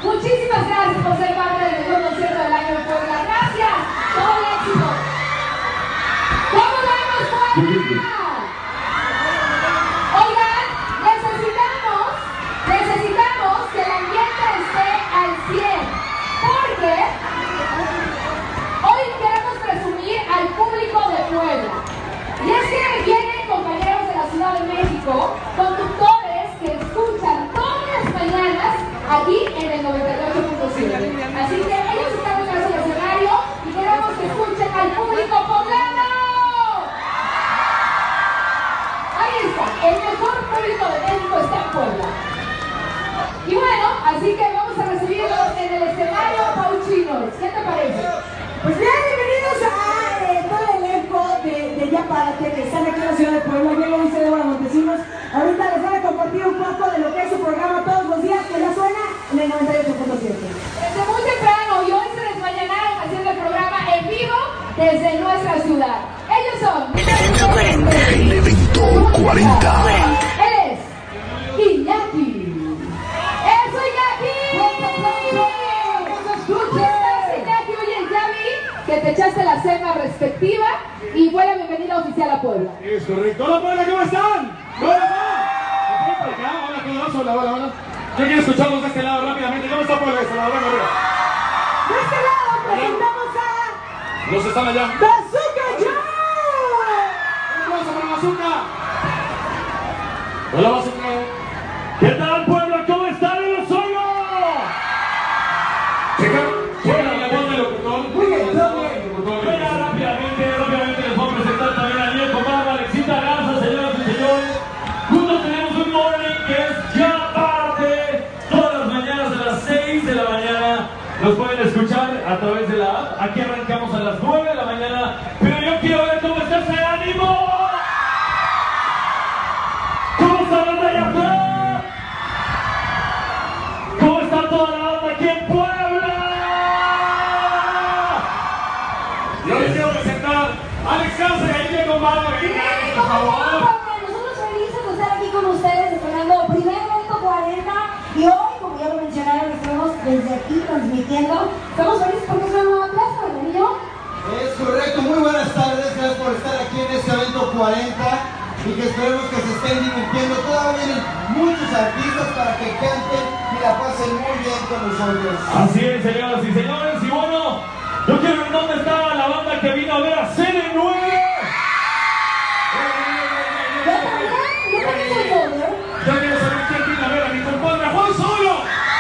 Muchísimas gracias por ser parte del mejor concierto del año en Puebla. Gracias. Todo el éxito. ¿Cómo vamos, Puebla? Oigan, necesitamos que el ambiente esté al 100. Porque hoy queremos presumir al público de Puebla. Y es que vienen compañeros de la Ciudad de México, conductores que escuchan todas las mañanas aquí en el 98.7. Así que ellos están en el escenario y queremos que escuchen al público poblano. Ahí está, el mejor público de México está en Puebla. Y bueno, así que vamos a recibirlos en el escenario Pauchinos. ¿Qué te parece? Pues bien, bienvenidos a todo el elenco de Ya Párate, que están aquí en la ciudad de Puebla. Yo lo hice Débora Montesinos. Ahorita les voy a compartir un poco de lo que es su programa todos los días, que ya suena en el 98.7. Desde muy temprano y hoy se desmañanaron haciendo el programa en vivo desde nuestra ciudad. Ellos son Evento 40. El evento 40. Él es Iñaki. ¡Eso, Iñaki! ¿Tú qué estás, Iñaki? Oye, ya vi que te echaste la cena respectiva y buena bienvenida oficial a Puebla. Es correcto. Hola, Puebla, ¿cómo están? ¿Cómo están? ¿Aquí por acá? Hola, todos. Hola, hola, hola. Yo quiero escucharlos de este lado rápidamente. ¿Cómo está Puebla de este lado? Venga, arriba. De este lado presentamos a Los están allá. Bazooka Joe. Un aplauso para Bazooka. Hola, Bazooka. ¿Qué tal, Puebla? ¿Cómo están en los suelos? Checa la voz del locutor. Muy bien, Bueno, rápidamente les voy a presentar también a Diego Barba, Alexita Garza, señoras y señores. Juntos tenemos un morning que es Ya Párate. Todas las mañanas a las 6 de la mañana nos pueden escuchar a través de la app. Aquí arrancamos a las 9 de la mañana. Pero yo quiero ver cómo está ese ánimo. ¿Cómo está la banda allá afuera? ¿Cómo está toda la banda aquí en Puebla? Yo les quiero presentar a Alex Garza y a Diego Barba. Por favor. Nosotros felices de estar aquí con ustedes, estrenando primer evento 40. Y hoy, como ya lo mencionaron, estamos desde aquí transmitiendo. Estamos felices porque es una nueva plaza, ¿verdad, niño? Es correcto, muy buenas tardes, gracias por estar aquí en este evento 40 y que esperemos que se estén divirtiendo. Todavía vienen muchos artistas para que canten y la pasen muy bien con nosotros. Así es, señoras y señores. Y bueno, yo quiero ver dónde está la banda que vino a ver a CN9. Yo también soy joven. Yo quiero saber quién viene a ver a mi compadre Juan Solo.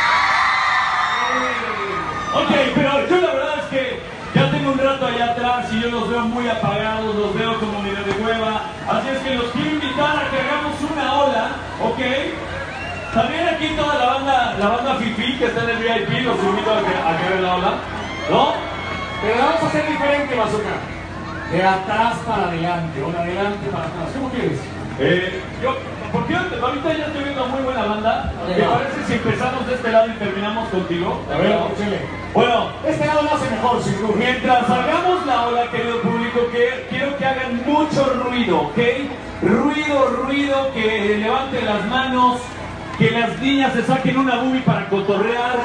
Ok, pero yo la verdad es que ya tengo un rato allá atrás y yo los veo muy apagados, los veo como medio de hueva. Así es que los quiero invitar a que hagamos una ola, ¿ok? También aquí toda la banda Fifi que está en el VIP, los invito a que vean la ola, ¿no? Pero la vamos a hacer diferente, Bazooka. De atrás para adelante, o de adelante para atrás. ¿Cómo quieres? Porque ahorita ya estoy viendo muy buena banda. ¿Qué parece si empezamos de este lado y terminamos contigo? A ver, escúchale. Bueno, Este lado lo hace mejor, sin duda. mientras hagamos la ola, querido público, quiero que hagan mucho ruido, ¿ok? Ruido, que levanten las manos, que las niñas se saquen una boobie para cotorrear.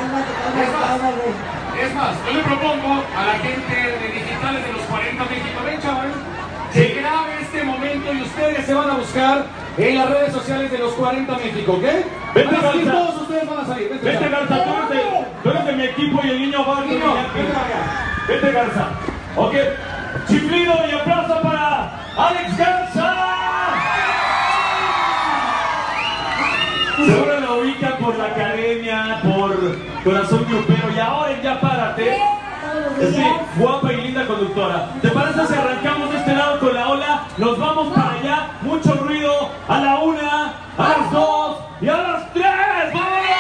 Es más, yo le propongo a la gente de digitales de los 40 México, ven chaval, Sí. que grabe este momento y ustedes se van a buscar en las redes sociales de los 40 México, ¿ok? Vente, Van a salir, Garza. todos ustedes van a salir. Vete, chaval. Garza, tú eres de mi equipo y el niño va Niño, vete para acá. Vete, Garza. Ok, chiflido y aplauso para Alex Garza. Seguro lo ubican por la academia, por Corazón Grupero y ahora en Ya Párate. Es que guapa y linda conductora. ¿Te parece si arrancamos de este lado con la ola? Nos vamos para allá, mucho ruido, a la 1, a las 2 y a las 3. ¡Vámonos!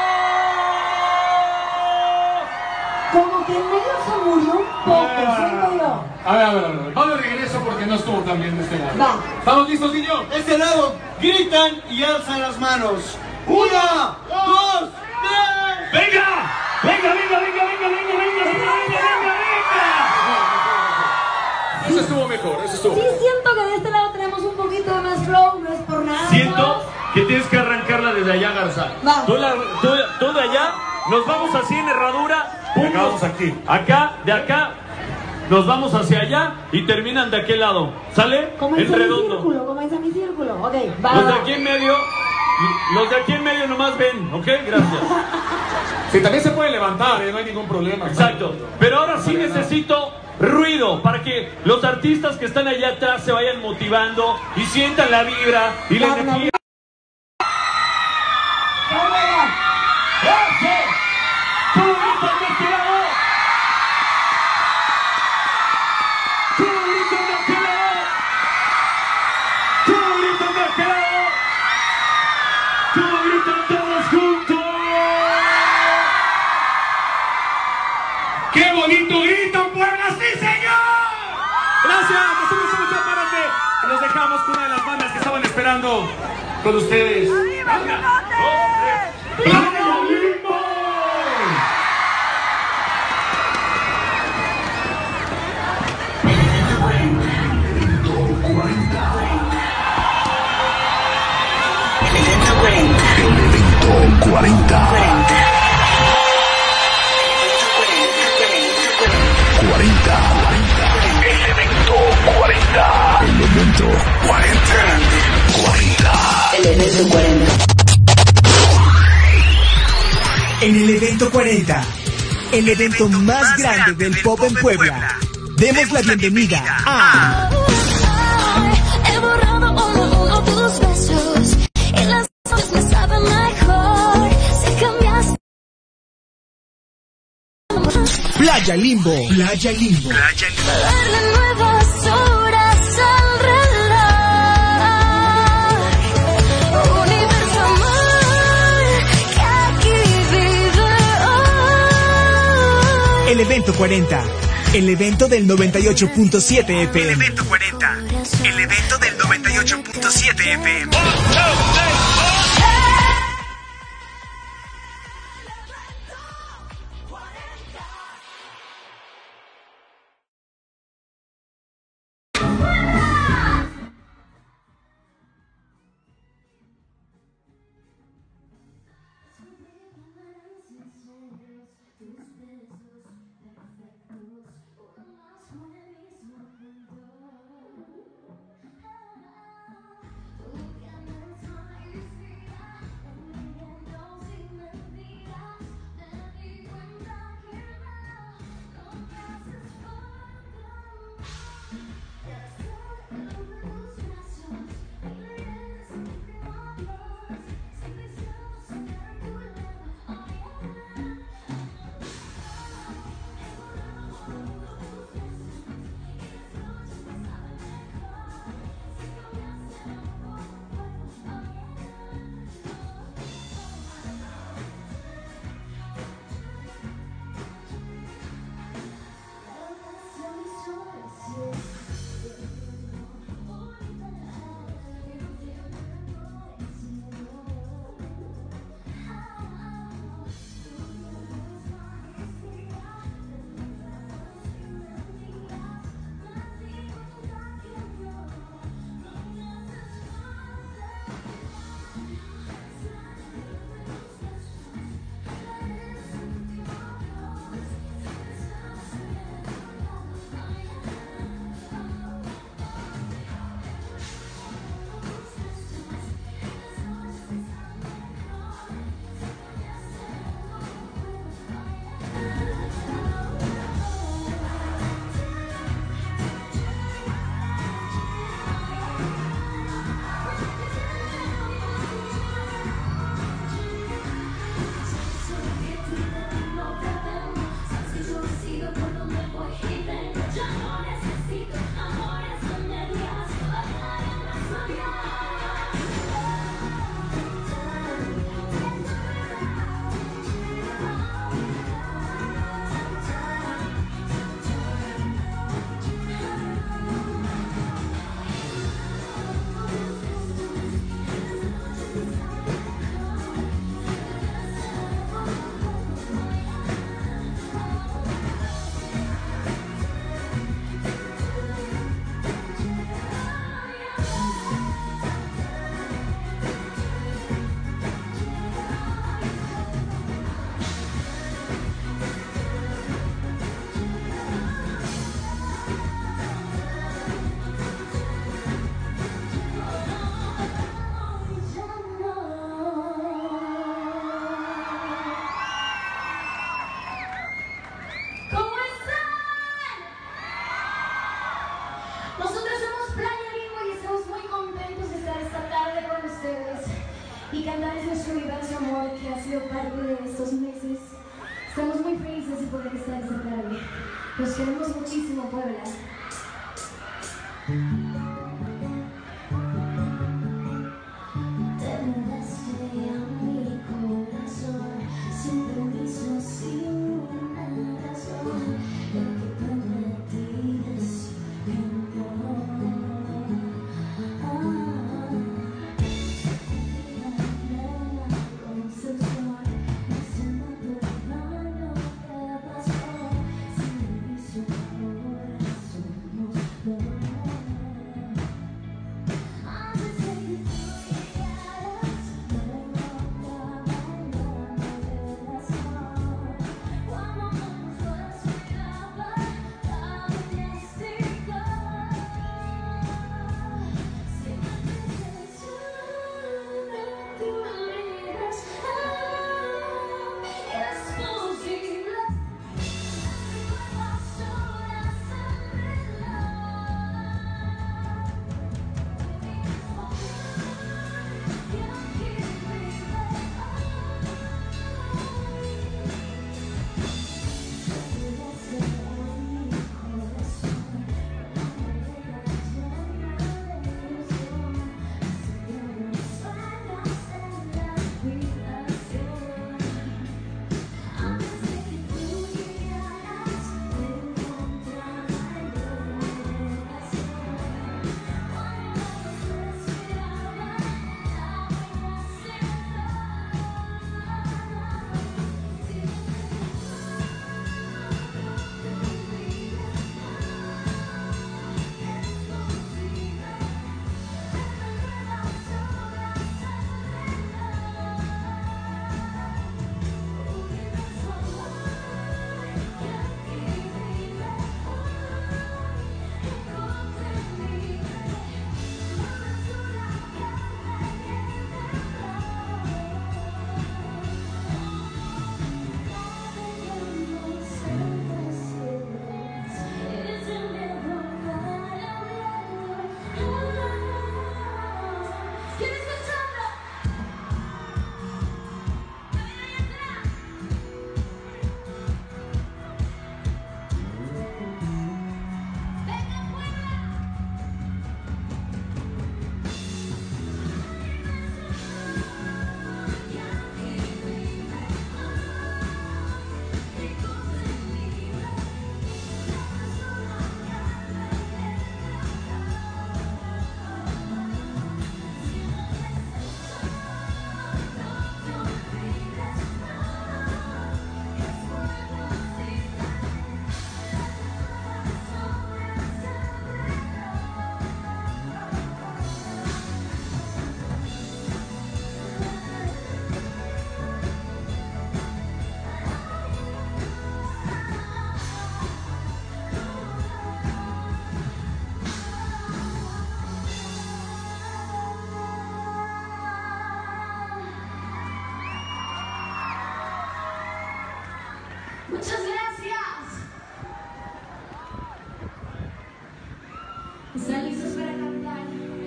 Como que en medio se murió un poco, siento yo. A ver. Vamos de regreso porque no estuvo tan bien de este lado. Va. ¿Estamos listos, niño? De este lado, gritan y alzan las manos. 1, 2, 3. ¡Venga! Eso estuvo mejor, eso estuvo. Sí, siento que de este lado tenemos un poquito más flow, no es por nada. Siento que tienes que arrancarla desde allá, Garza. Va. Tú de allá nos vamos así en herradura. Pum, Acabamos aquí. Acá, de acá, nos vamos hacia allá y terminan de aquel lado. ¿Sale? Comienza En mi redondo. círculo, comienza mi círculo. Ok, va. Los de aquí en medio, nomás ven, ¿ok? Gracias. Sí, también se puede levantar, no hay ningún problema. Exacto. Pero ahora sí necesito ruido para que los artistas que están allá atrás se vayan motivando y sientan la vibra y la energía. ¡Eso! ¡Tú gritas de este lado! ¡Tú gritas de aquel lado! ¡Tú gritas de aquel lado! ¡Tú gritas todos juntos! ¡Qué bonito gritan, Puebla! ¡Sí, señor! Gracias, nosotros somos Ya Párate. Y nos dejamos con una de las bandas que estaban esperando con ustedes. ¡Playa Limbo! El evento 40. 40. El evento 40. El evento 40. 40. El evento 40. En el evento 40, el evento más grande del pop en Puebla, demos la bienvenida a He borrado uno tus besos y las cosas me saben mejor si cambias. Playa Limbo. Playa Limbo. Darle nuevas horas al reloj. Universo amor que aquí vive hoy. El evento 40, el evento del 98.7 FM. El evento 40, el evento del 98.7 FM. y cantarles nuestro universo amor que ha sido parte de estos meses. Estamos muy felices de poder estar esta tarde. Los queremos muchísimo, Puebla. Te mudaste a mi corazón sin permiso, sin una razón. El que prometí decir que no. Muchas gracias. ¿Están listos para cantar?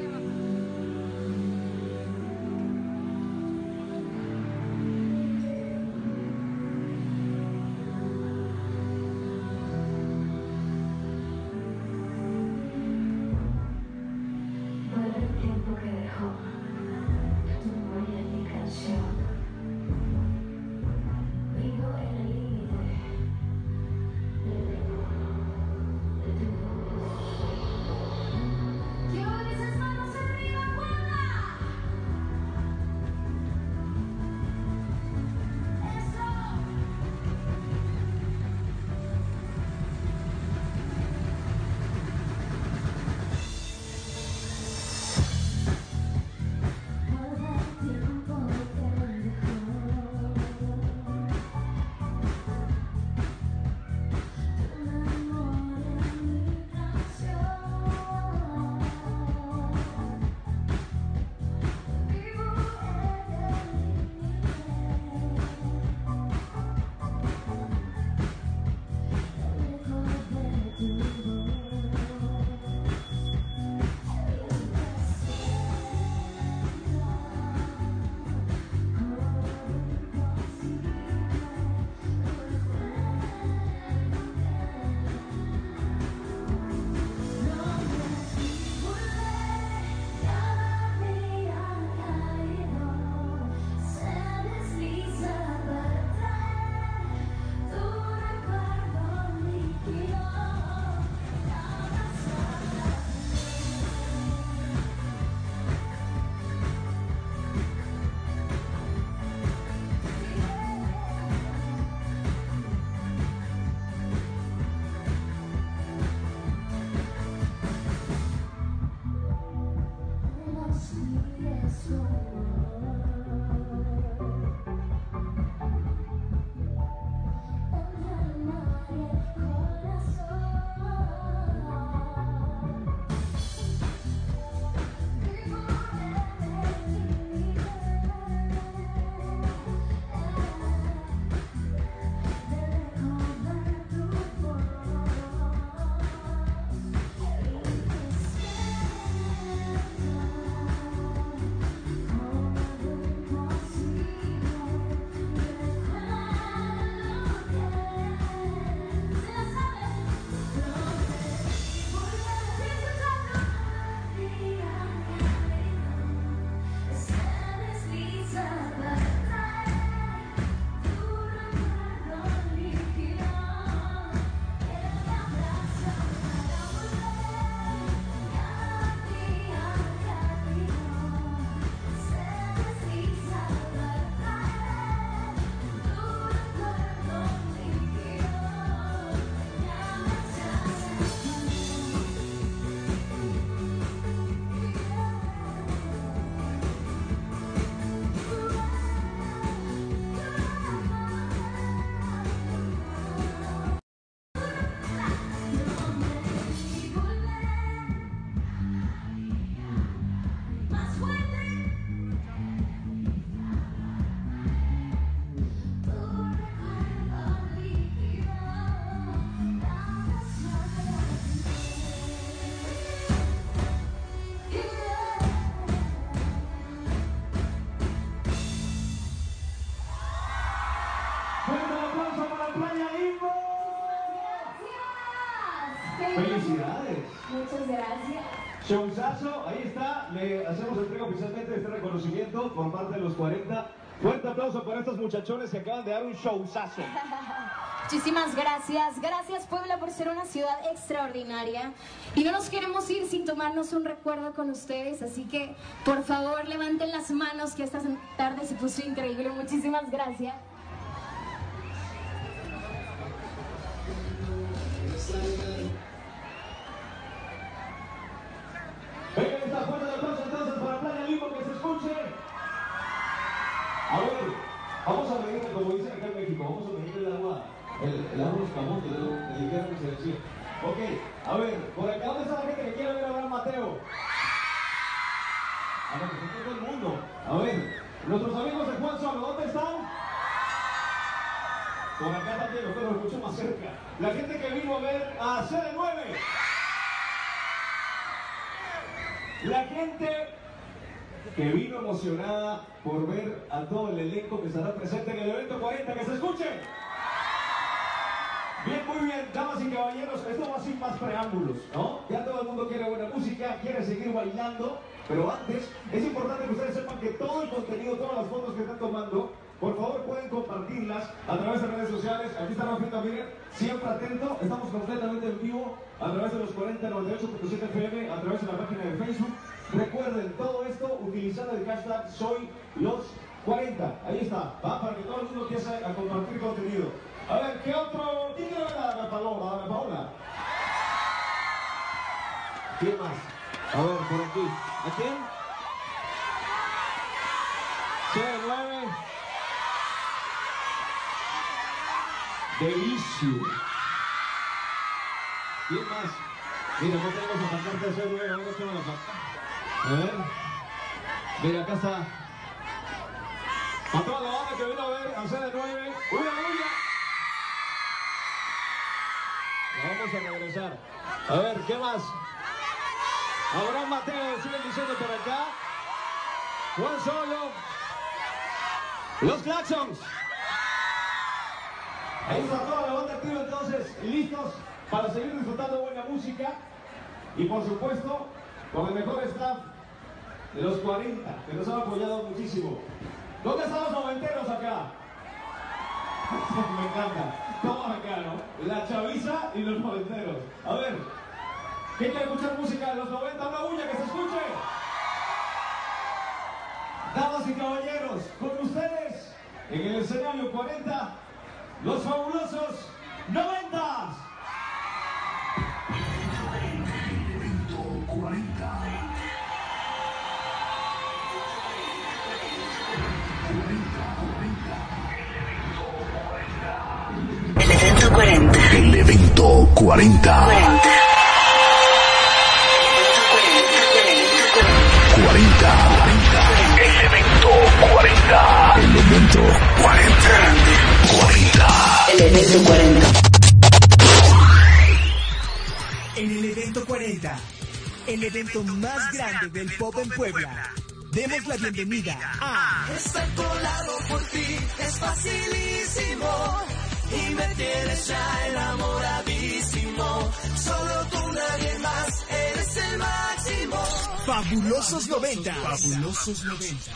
Vuelve el tiempo que dejó tu memoria en mi canción. Vivo en el límite de tu voz. Quiero ver esas ¡Felicidades! Muchas gracias. Showzazo, ahí está, le hacemos entrega oficialmente de este reconocimiento por parte de los 40. Fuerte aplauso para estos muchachones que acaban de dar un showzazo. Muchísimas gracias. Gracias, Puebla, por ser una ciudad extraordinaria. Y no nos queremos ir sin tomarnos un recuerdo con ustedes. Así que, por favor, levanten las manos, que esta tarde se puso increíble. Muchísimas gracias. Venga, esta fuerte de aplauso entonces para Playa Limbo, que se escuche. A ver, vamos a medir, como dicen acá en México, vamos a medir el agua los camotes, el invierno que se decía. Ok, a ver, por acá, ¿dónde está la gente que quiere ver a Abraham Mateo? A ver, pues todo el mundo. A ver, nuestros amigos de Juan Solo, ¿dónde están? Por acá también, pero mucho más cerca. La gente que vino a ver a CD9. La gente que vino emocionada por ver a todo el elenco que estará presente en el evento 40, que se escuche. Bien, muy bien, damas y caballeros, esto va sin más preámbulos, ¿no? Ya todo el mundo quiere buena música, quiere seguir bailando, pero antes es importante que ustedes sepan que todo el contenido, todas las fotos que están tomando, por favor pueden compartirlas a través de redes sociales. Aquí está Rafita, miren, siempre atento, estamos completamente en vivo a través de los 4098.7 FM, a través de la página de Facebook. Recuerden, todo esto utilizando el hashtag #SoyLos40. Ahí está, ¿va? Para que todo el mundo empiece a compartir contenido. A ver, ¿qué otro? ¿Quién quiere ver a Ana Paola? ¿Quién más? A ver, por aquí. ¿A quién? C9. Delicio. ¿Quién más? Mira, no tenemos a sacarte de C9, ahora tengo la saca. A ver. Mira, acá está. A toda la banda que vino a ver a CD9. ¡Una bulla! Vamos a regresar. A ver, ¿qué más? Abraham Mateo, siguen diciendo por acá. Juan Solo. Los Claxons. Ahí está toda la banda activa entonces, listos para seguir disfrutando buena música. Y por supuesto, con el mejor staff de los 40, que nos han apoyado muchísimo. ¿Dónde están los noventeros acá? Me encanta. Todos acá, ¿no? La chaviza y los noventeros. A ver, ¿quién quiere escuchar música de los 90? ¡Una bulla que se escuche! Damas y caballeros, con ustedes, en el escenario 40, los fabulosos 90s. 40. 40. 40. Elemento 40. Elemento 40. 40. El evento 40. En el evento 40, el evento más grande del pop en Puebla, demos la bienvenida a... Estar colado por ti es facilísimo y me tienes ya enamoradísimo. Solo tú, nadie más, eres el máximo. Fabulosos 90. Fabulosos 90.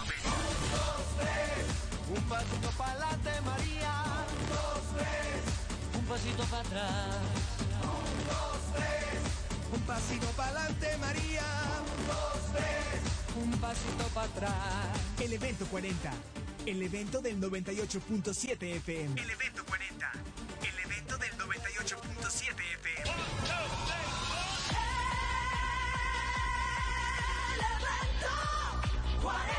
Un pasito para adelante, María. 1, 2, 3. Un pasito para atrás. 1, 2, 3. Un pasito para adelante, María. 1, 2, 3. Un pasito para atrás. El evento 40, el evento del 98.7 FM. El evento 40, el evento del 98.7 FM. El evento 40.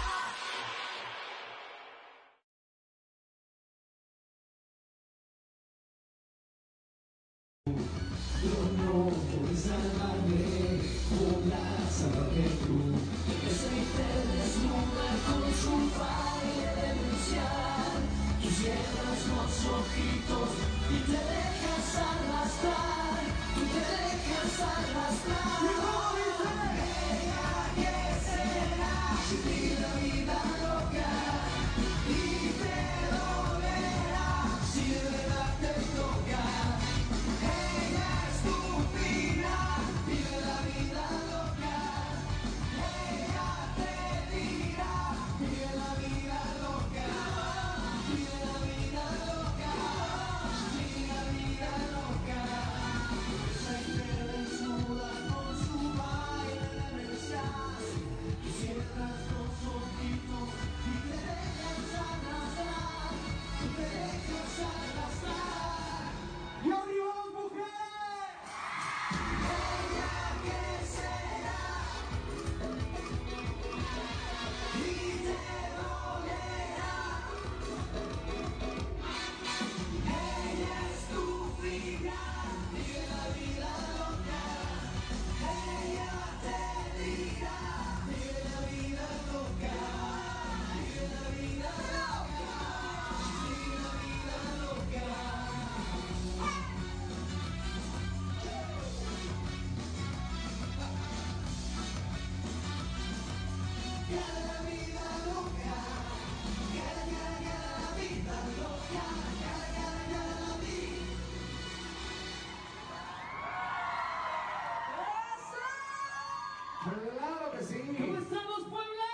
¡Claro que sí! ¿Cómo estamos, Puebla?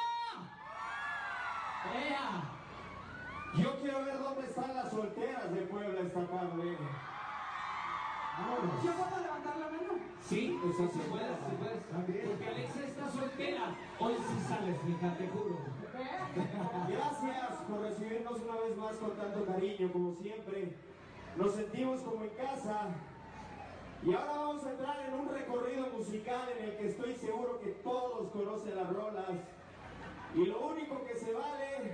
¡Ea! Yo quiero ver dónde están las solteras de Puebla esta tarde. Vámonos. ¿Yo puedo levantar la mano? Sí, eso sí puedes, sí puedes. Porque Alexa está soltera. Hoy sí sales, hija, te juro. Gracias por recibirnos una vez más con tanto cariño, como siempre. Nos sentimos como en casa. Y ahora vamos a entrar en un recorrido musical en el que estoy seguro que todos conocen las rolas. Y lo único que se vale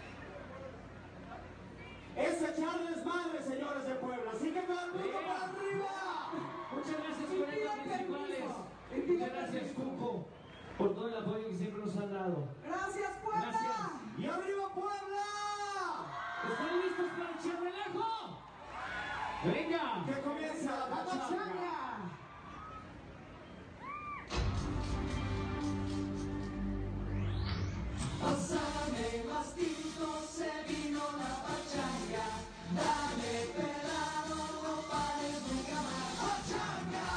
es echarles madre, señores de Puebla. Así que todo el mundo para arriba. Muchas gracias por estos principales. Muchas gracias, Cuco, por todo el apoyo que siempre nos han dado. Gracias, Puebla. Gracias. ¡Y arriba, Puebla! ¿Están listos para el charrelajo? ¡Venga! Que comienza la pachanga. Pásame más tinto, se vino la pachanga. Dale pelado, no pares nunca más. ¡Pachanga!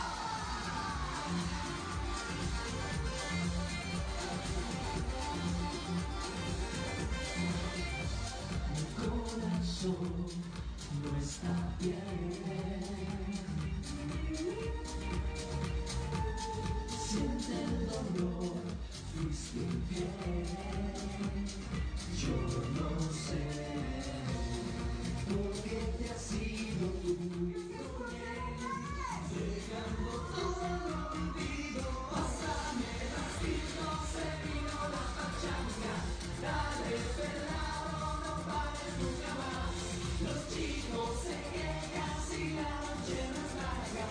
Mi corazón no está bien. Siente el dolor, fuiste infiel. Yo no sé por qué te has ido tú, dejando todo el olvido. Pásame las tiros, se vino la pachanga. Dale pelado, no pares nunca más. Los chicos se quejan si la noche no es larga.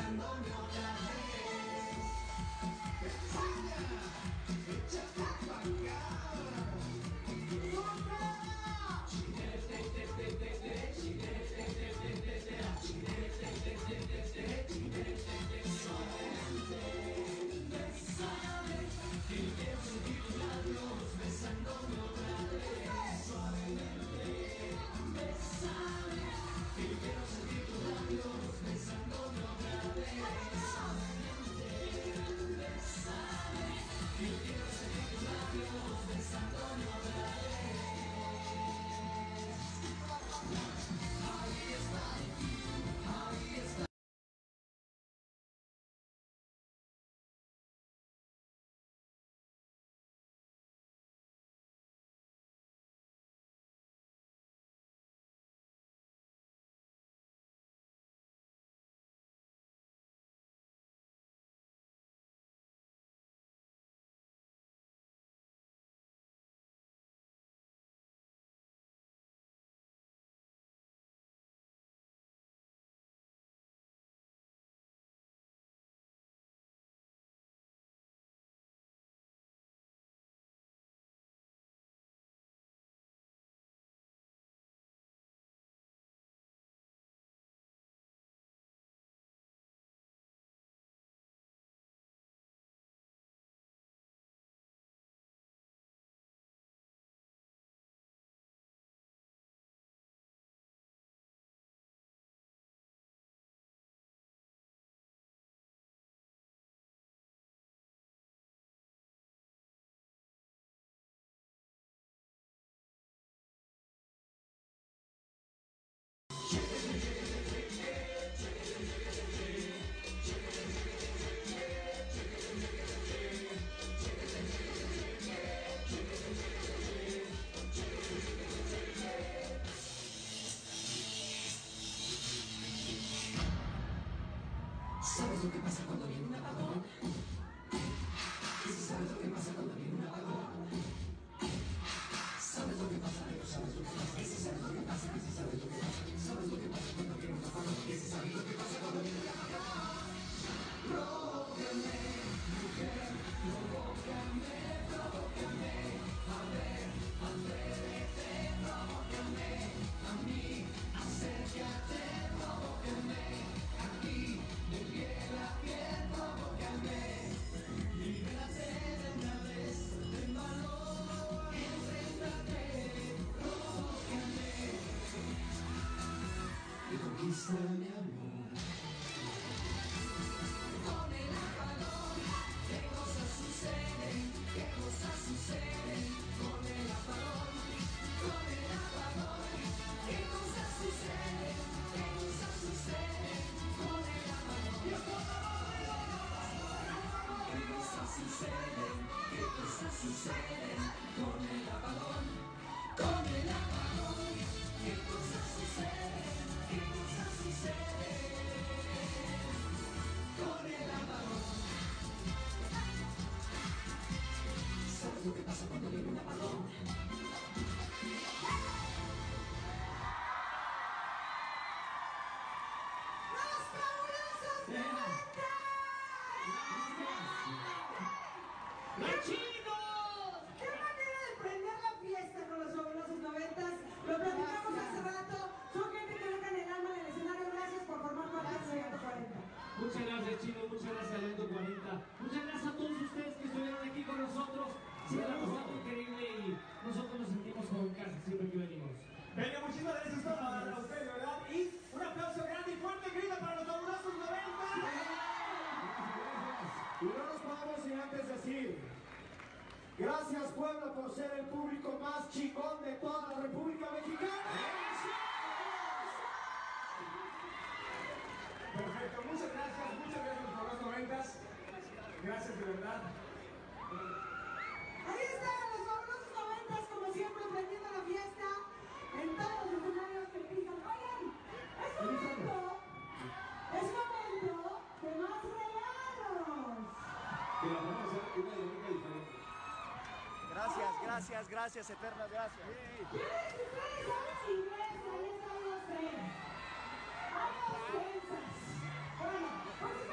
besándome otra vez. Échate pa' acá. Quiero sentir tus labios besándome otra vez. Suavemente, bésame. Quiero sentir tus labios besándome otra vez. Suavemente, bésame. Quiero sentir tus labios besándome otra vez. Ahí está, ahí está. ¿Sabes lo que pasa cuando viene un apagón? ¿Sabes lo que pasa cuando viene un apagón? ¿Sabes lo que pasa? Pero ¿sabes lo que pasa? ¿Sabes lo que pasa? ¿Sabes lo que pasa? ¿Sabes lo que pasa cuando viene un apagón? ¿Sabes lo que pasa cuando viene un apagón? Provócame, mujer, provócame, provócame. A ver, atrévete, provócame. A mí, acércate, provócame. Aquí, de piel a piel, provócame. Libérate de una vez, ten valor, enfréntate, provócame. Y conquístame, amor. Con el apagón, ¿qué cosas suceden? ¿Qué cosas suceden? Con el apagón, con el apagón. ¿Qué cosas suceden? ¿Qué cosas suceden? Con el apagón. ¿Qué cosas suceden? ¿Qué cosas suceden? Con el apagón, con el apagón. ¿Qué cosas suceden? ¿Qué cosas suceden? Con el apagón. ¿Sabes lo que pasa cuando viene un apagón? ¡Los fabulosos 90! ¡Qué manera de prender la fiesta con los fabulosos 90! Lo platicamos hace rato. Son gente que deja en el alma en el escenario. Gracias por formar parte del Evento 40. Muchas gracias, chicos, muchas gracias al Evento 40. Muchas gracias a todos ustedes que estuvieron aquí con nosotros. Se la pasamos increíble y nosotros nos sentimos como en casa siempre que venimos. Venga, muchísimas gracias a ustedes, de verdad. Y un aplauso grande y fuerte, grita para los fabulosos 90. Y no nos podemos sin antes decir, gracias Puebla por ser el público más chingón de toda la República Mexicana. Perfecto, muchas gracias por los 90. Gracias de verdad. Ahí están los fabulosos 90, como siempre, prendiendo la fiesta en todos los escenarios que pisan. Oigan, es momento de más regalos. Que la vamos a hacer una dinámica diferente. Gracias, eternas gracias. ¿Quiénes de ustedes saben inglés? Ahí están los tres. Hay ofensas. Bueno, pues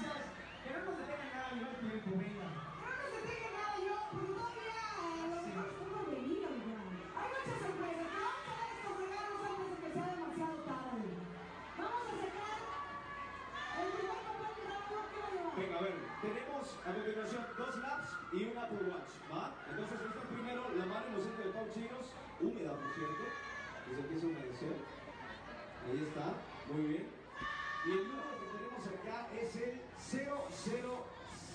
gracias. Que no nos detenga nada, mi mal tiempo, venga. No nos detenga nada, yo, porque todavía los demás no han venido, ya. Hay muchas sorpresas, pero vamos a dar estos regalos antes de que sea demasiado tarde. Vamos a sacar el primer papel de la mano que va a llevar. Venga, a ver, tenemos a continuación 2 laps y un Apple Watch, ¿va? Entonces, este primero, la mano inocente de Pau Chinos, húmeda, por cierto, que se empieza a humedecer. Ahí está, muy bien. Y el número que tenemos acá es el 0078.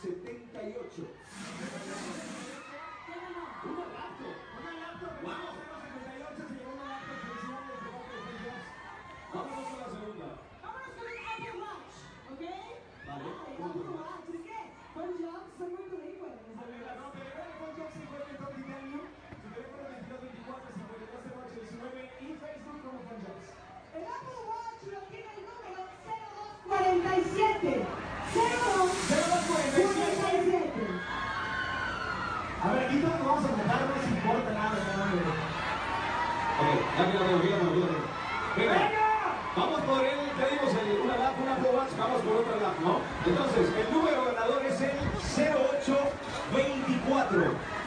Una laptop. Una laptop, Wow. 078 se llevó una laptop, felicidades de parte de Jobs. Vámonos con la segunda. Vámonos con el Apple Watch, ¿ok? Vale. El Apple Watch, es que con Jobs son muy bilingües. A ver, la nota de con Jobs 50 en Top Titanium, su teléfono 2224 52 y Facebook como con Jobs. El Apple Watch lo tiene el número 0247. 0247. A ver, aquí todos vamos a empezar, no les importa nada, Ok, ya que lo tengo. Venga, vamos por el, ya dimos una lap, una Apple Watch, vamos por otra lap, ¿no? Entonces, el número ganador es el 0824.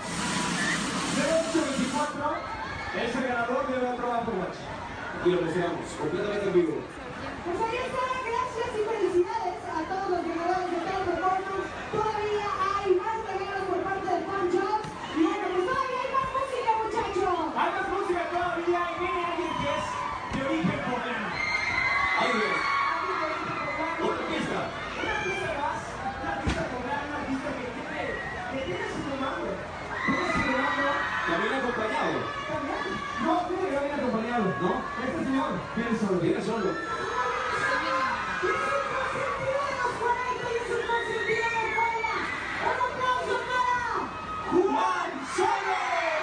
0824 es el ganador de otro Apple Watch. Y lo deseamos, completamente en vivo. Pues ahí está, gracias y felicidades a todos los ganadores de tal performance. Todavía hay más regalos por parte de Fan Jobs. Y bueno, pues todavía hay más música, muchachos. Hay más música todavía y viene alguien que es de origen poblano. Ahí viene. Otra pista. Una pista más, una pista poblana, una pista que tiene su comando. Tiene su comando. También acompañado. También. No, tiene que venir acompañado, ¿no? Este señor viene solo. Viene solo. Y es un consentido de los 40 y es un consentido de Puebla. Un aplauso para ¡Juan Solo!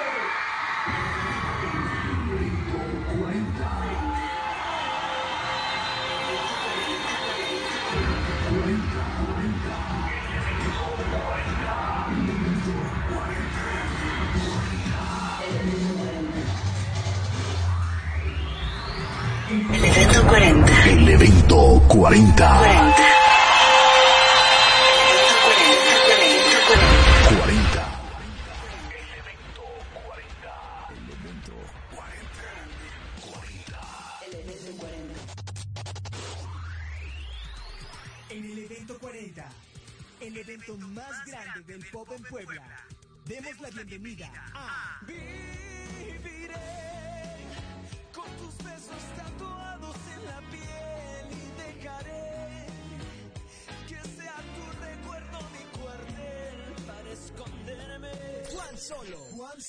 El evento 40. El evento 40. 40. En el evento 40, el evento más grande del pop en Puebla, demos la bienvenida a Viviré con tus besos tatuados en la piel y dejaré que sea tu recuerdo mi cuartel para esconderme. Juan Solo.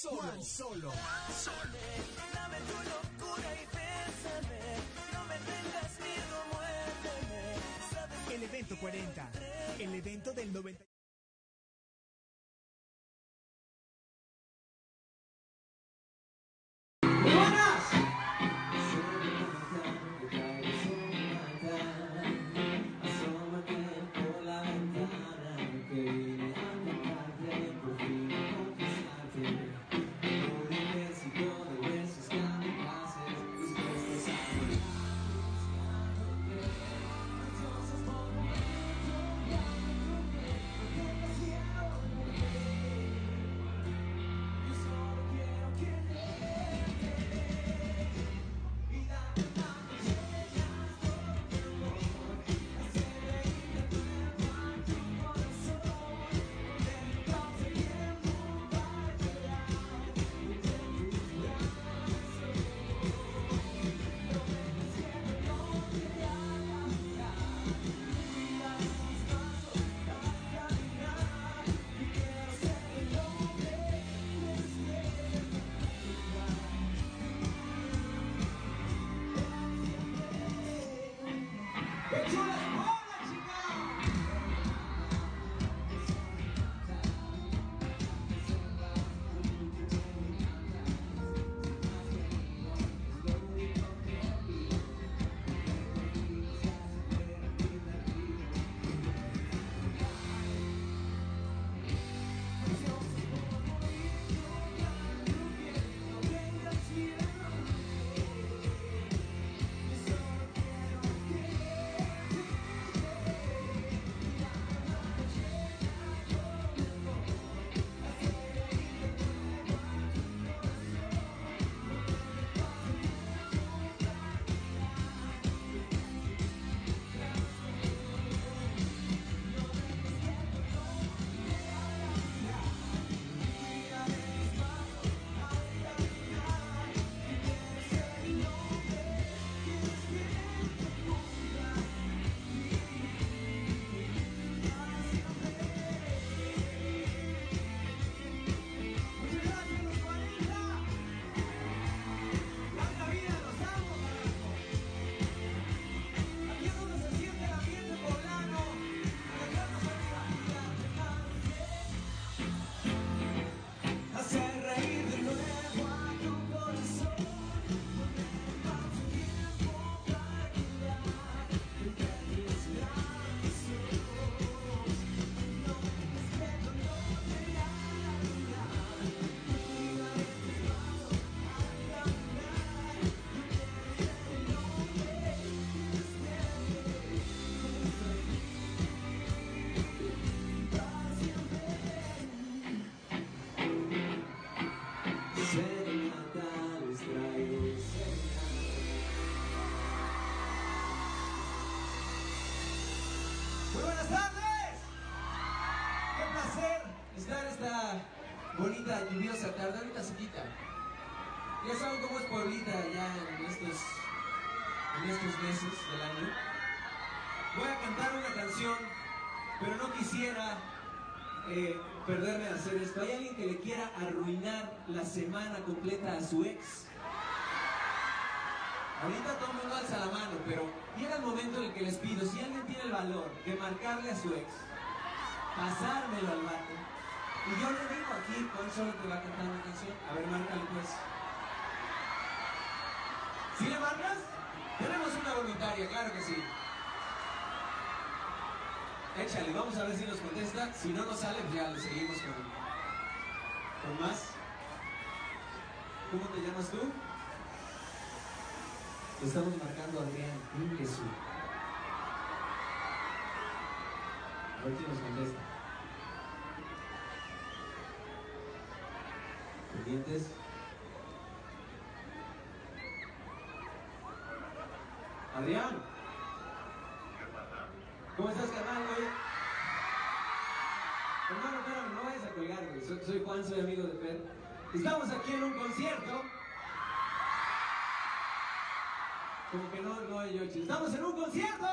Dame tu locura y bésame, no me tengas miedo, muérdeme. Sabes El evento 40, el evento del 90. bonita, lluviosa tarde, ahorita se quita. Ya saben cómo es Pueblita ya en estos meses del año. Voy a cantar una canción, pero no quisiera perderme de hacer esto. ¿Hay alguien que le quiera arruinar la semana completa a su ex? Ahorita todo el mundo alza la mano, pero llega el momento en el que les pido, si alguien tiene el valor de marcarle a su ex, pasármelo al vato, y yo le digo aquí cuál solo te va a cantar una canción. A ver, márcale pues. ¿Sí le marcas? Tenemos una voluntaria, claro que sí. Échale, vamos a ver si nos contesta. Si no nos sale, pues ya le seguimos con más. ¿Cómo te llamas tú? Le estamos marcando a Adrián Ingesu. A ver si nos contesta. ¿Pendientes? Adrián. ¿Cómo estás, carnal, güey? Hermano, espérame, no vayas a colgar, güey. Soy Juan, soy amigo de Fer. Estamos aquí en un concierto. Como que no hay ocho. Estamos en un concierto.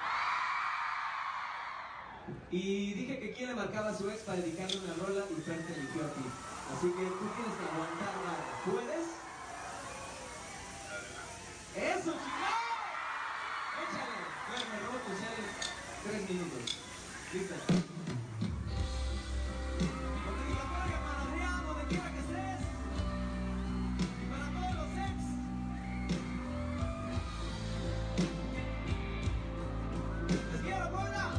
Y dije que quién le marcaba a su ex para dedicarle una rola y Fer te eligió a ti. Así que tú tienes que aguantar nada. ¿Puedes? ¡Eso, chingón! Échale. Bueno, me robo tus 3 minutos. Listo. Dedicatoria para Adrián, donde quiera que estés. Y para todos los ex. Les quiero, Puebla.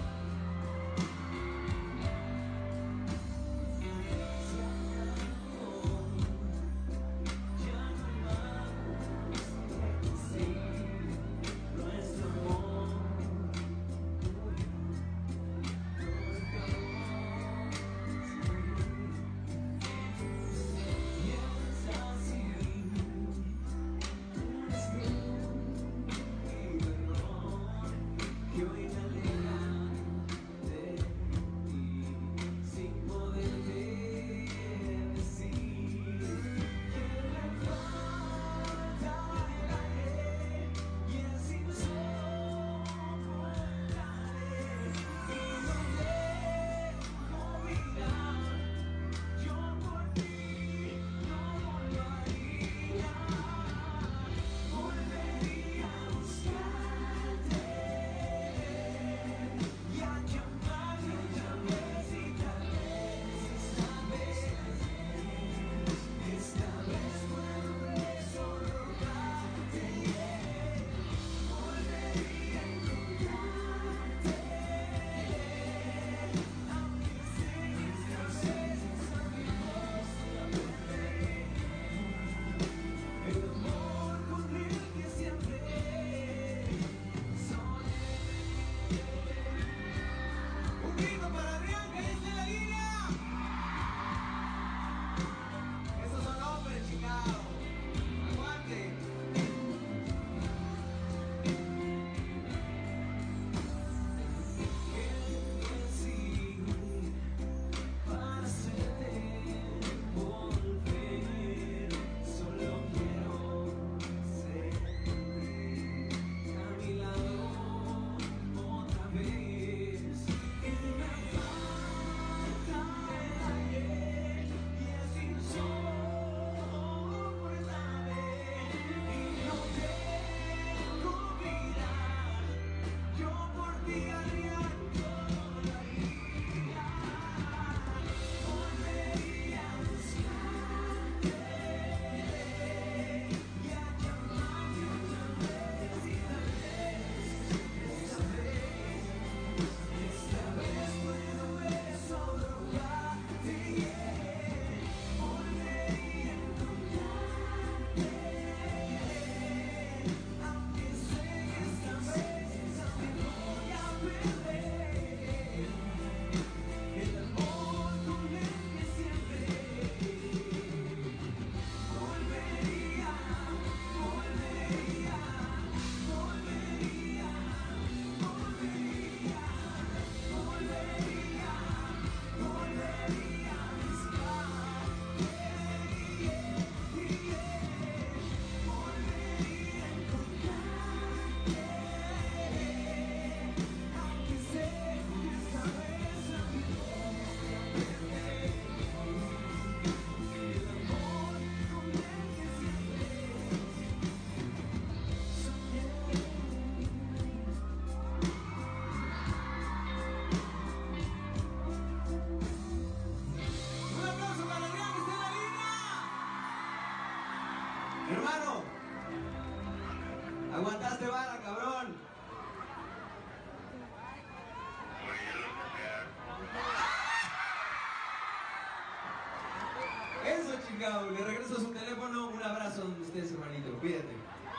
chingado. Le regreso su teléfono. Un abrazo donde estés, hermanito. Cuídate.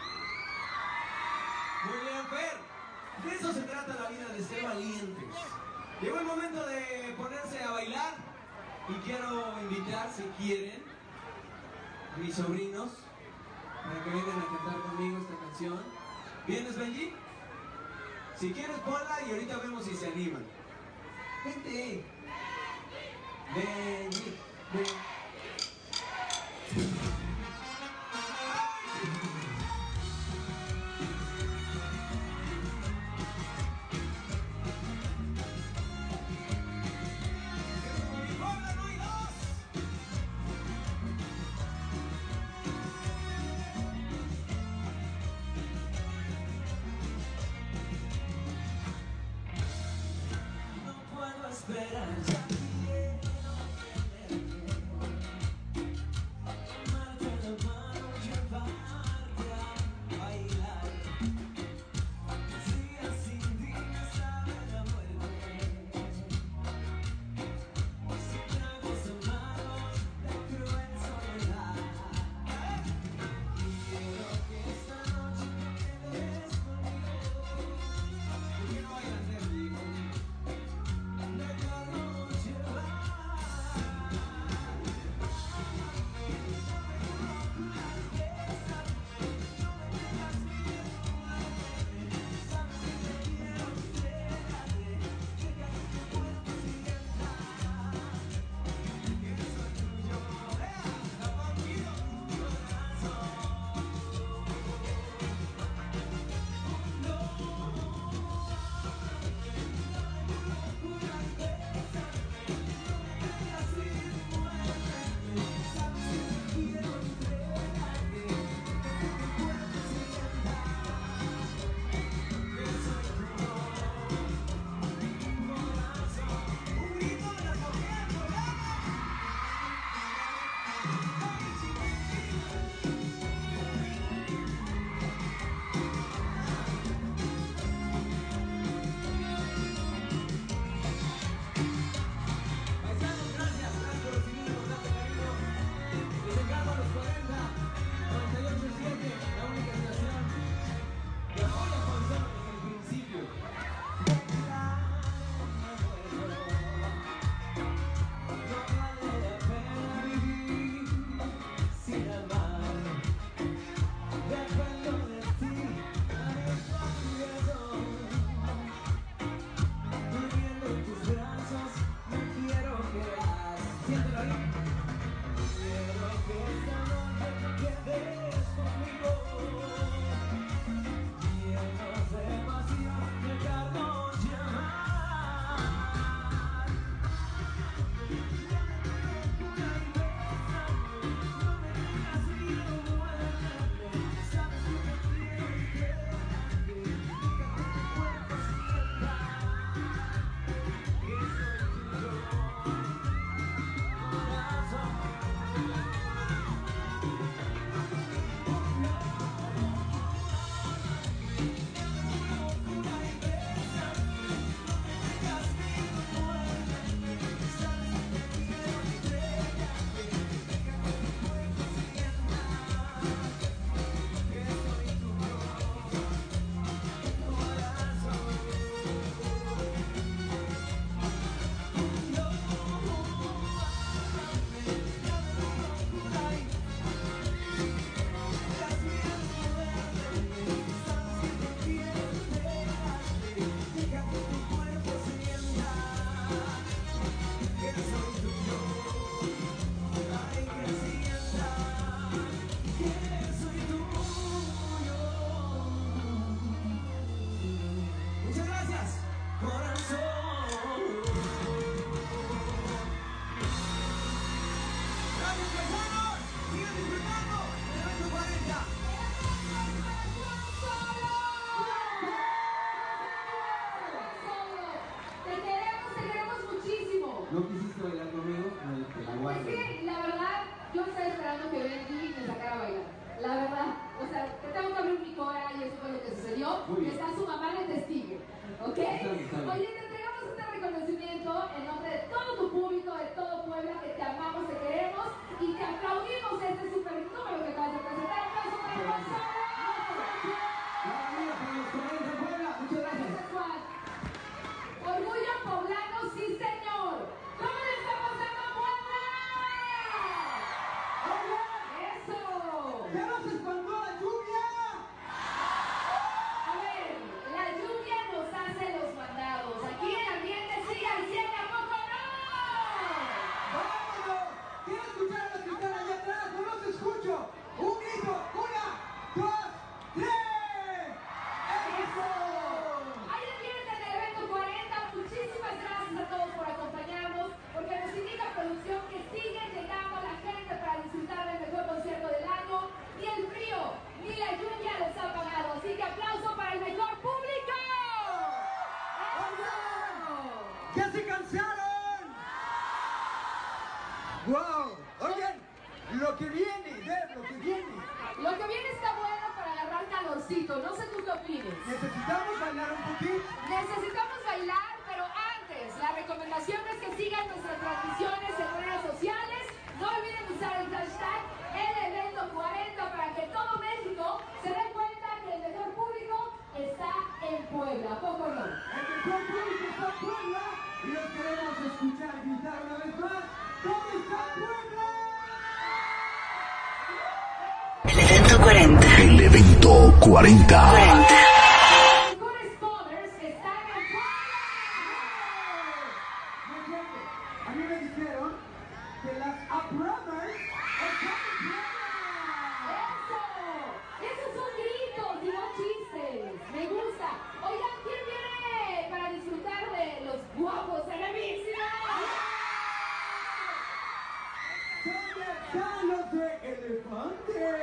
Muy bien, Fer. De eso se trata la vida, de ser valientes. Llegó el momento de ponerse a bailar. Y quiero invitar, si quieren, a mis sobrinos para que vengan a cantar conmigo esta canción. ¿Vienes, Benji? Si quieres, ponla y ahorita vemos si se animan. Vente. Benji, ven. Esperar, ya quiero tenerte, tomarte la mano, llevarte a bailar. Días sin ti me sabe la muerte, sin tragos amargos de cruel soledad. Quiero que esta noche te quedes conmigo. ¿Por qué no bailan conmigo? ¿No quisiste bailar conmigo? Te la guardo. Es que, la verdad, yo estaba esperando que Benji me sacara a bailar. La verdad. O sea, te tengo que abrir mi cora y eso fue lo que sucedió. Y está su mamá de testigo. ¿Ok? Está bien. Oye, te entregamos este reconocimiento en nombre de todo tu público, de todo Puebla, que te amamos, te queremos y te aplaudimos. ¡Wow! Oigan, lo que viene, Deb, lo que viene. Lo que viene está bueno para agarrar calorcito, no sé tú qué opines. Necesitamos bailar un poquito. Necesitamos bailar, pero antes, la recomendación es que sigan nuestras transmisiones en redes sociales. No olviden usar el hashtag #elevento40 para que todo México se dé cuenta que el mejor público está en Puebla. ¿A poco no? El mejor público está en Puebla y los queremos escuchar gritar una vez más. ¿Cómo está Puebla? El evento 40. El evento 40. Los mejores covers están en Puebla. No entiendo. A mí me dijeron que las Up-Runners están en Puebla. ¡Esos son gritos y no chistes! ¡Me gusta! Oigan, ¿quién viene para disfrutar de los guapos televisivos? ¿Dónde están los de elefante?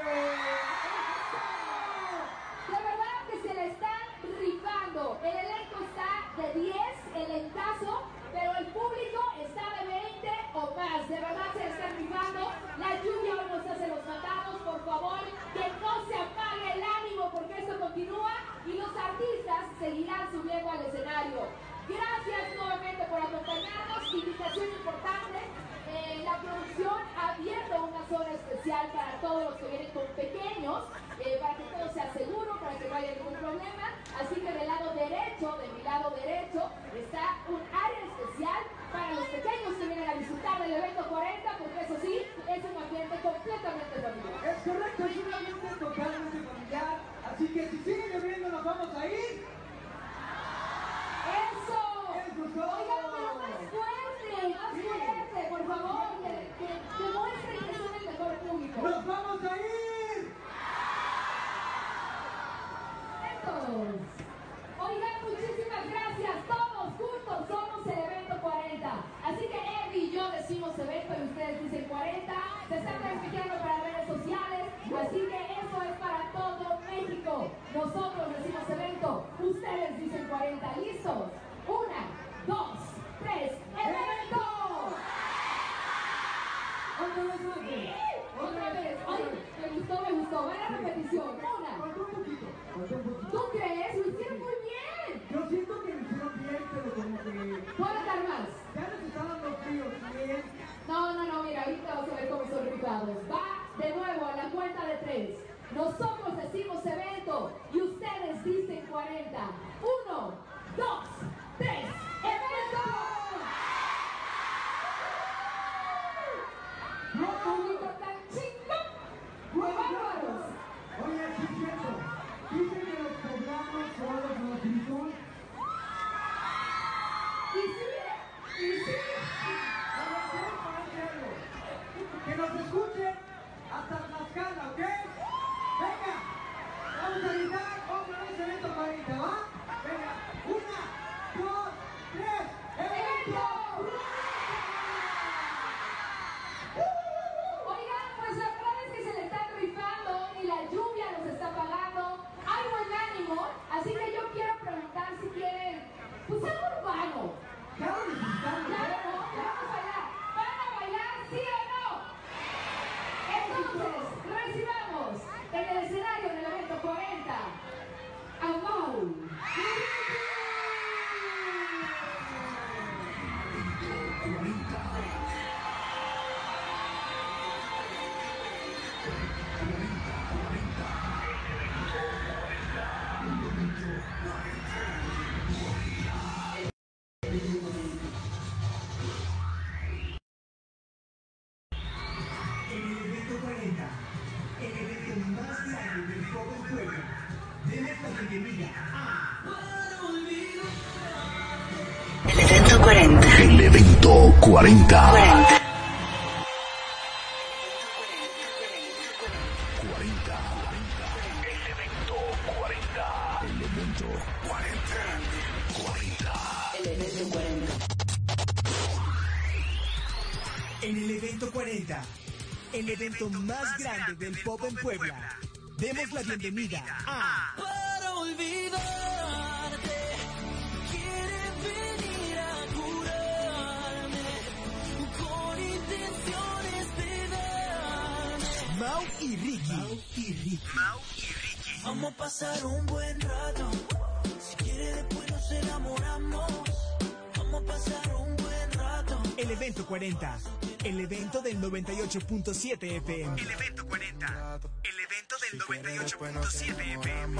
La verdad que se la están rifando. El elenco está de 10, elencazo, pero el público está de 20 o más. De verdad se la están rifando. La lluvia hoy nos hace los mandados. Por favor, que no se apague el ánimo porque esto continúa y los artistas seguirán subiendo al escenario. Gracias nuevamente por acompañarnos. Invitación importante. La producción ha abierto una zona especial para todos los que vienen con pequeños, para que todo sea seguro, para que no haya ningún problema. Así que del lado derecho, de mi lado derecho, está un área especial para los pequeños que vienen a disfrutar del evento 40, porque eso sí, es un ambiente completamente familiar. Es correcto, es un ambiente totalmente familiar. Así que si siguen lloviendo nos vamos a ir. ¡Eso! ¡Eso! Oigan, pero más fuerte, por favor, que demuestren que son el mejor público. ¡Nos vamos a ir! ¡Estos! Oigan, muchísimas gracias. Todos juntos somos el evento 40. Así que Eddie y yo decimos evento y ustedes dicen 40. Se están transmitiendo para redes sociales. Así que eso es para todo México. Nosotros decimos evento, ustedes dicen 40. ¿Listos? 1, 2, 3, ¡evento! Otra vez. Ay, me gustó. Va a la repetición. Una. ¿Tú crees? Lo hicieron muy bien. Yo siento que lo hicieron bien, pero como que... ¿Puedo dar más? Ya nos está dando frío, ¿sí? No, mira, ahorita vas a ver cómo son rifados. Va de nuevo a la cuenta de 3. Nosotros decimos evento y ustedes dicen 40. 1, 2, 3, ¡evento! ¡No, público tan chingón! ¡Muy bárbaros! Oye, sí es cierto. Dicen que los poblanos son los más gritos. Y sí. A ver, quiero ponerte algo. Que nos escuchen hasta Tlaxcala, ¿ok? Venga, vamos a gritar otra vez evento 40, ¿va? Venga, 1, 2, 3, ¡evento! Oigan, pues la verdad es que se le están rifando y la lluvia nos está pagando. Hay buen ánimo, así que yo quiero preguntar si quieren, pues algo urbano. Claro, necesitamos. Claro, ¿no? Vamos a bailar. ¿Van a bailar, sí o no? Entonces, recibamos en el escenario del evento 40 a Mau. En el evento 40, el evento más grande del pop en Puebla, demos la bienvenida a... El evento 40. El evento 40. 40. 40. El evento 40. El evento 40. 40. El evento 40. En el evento 40, el evento más grande del pop en Puebla, demos la bienvenida a... Para olvidarte, quiere venir a curarme con intenciones. y Ricky. Vamos a pasar un buen rato. Si quiere después nos enamoramos. Vamos a pasar un buen rato. El evento 40. El evento del 98.7 FM. El evento 40. El evento del 98.7 FM.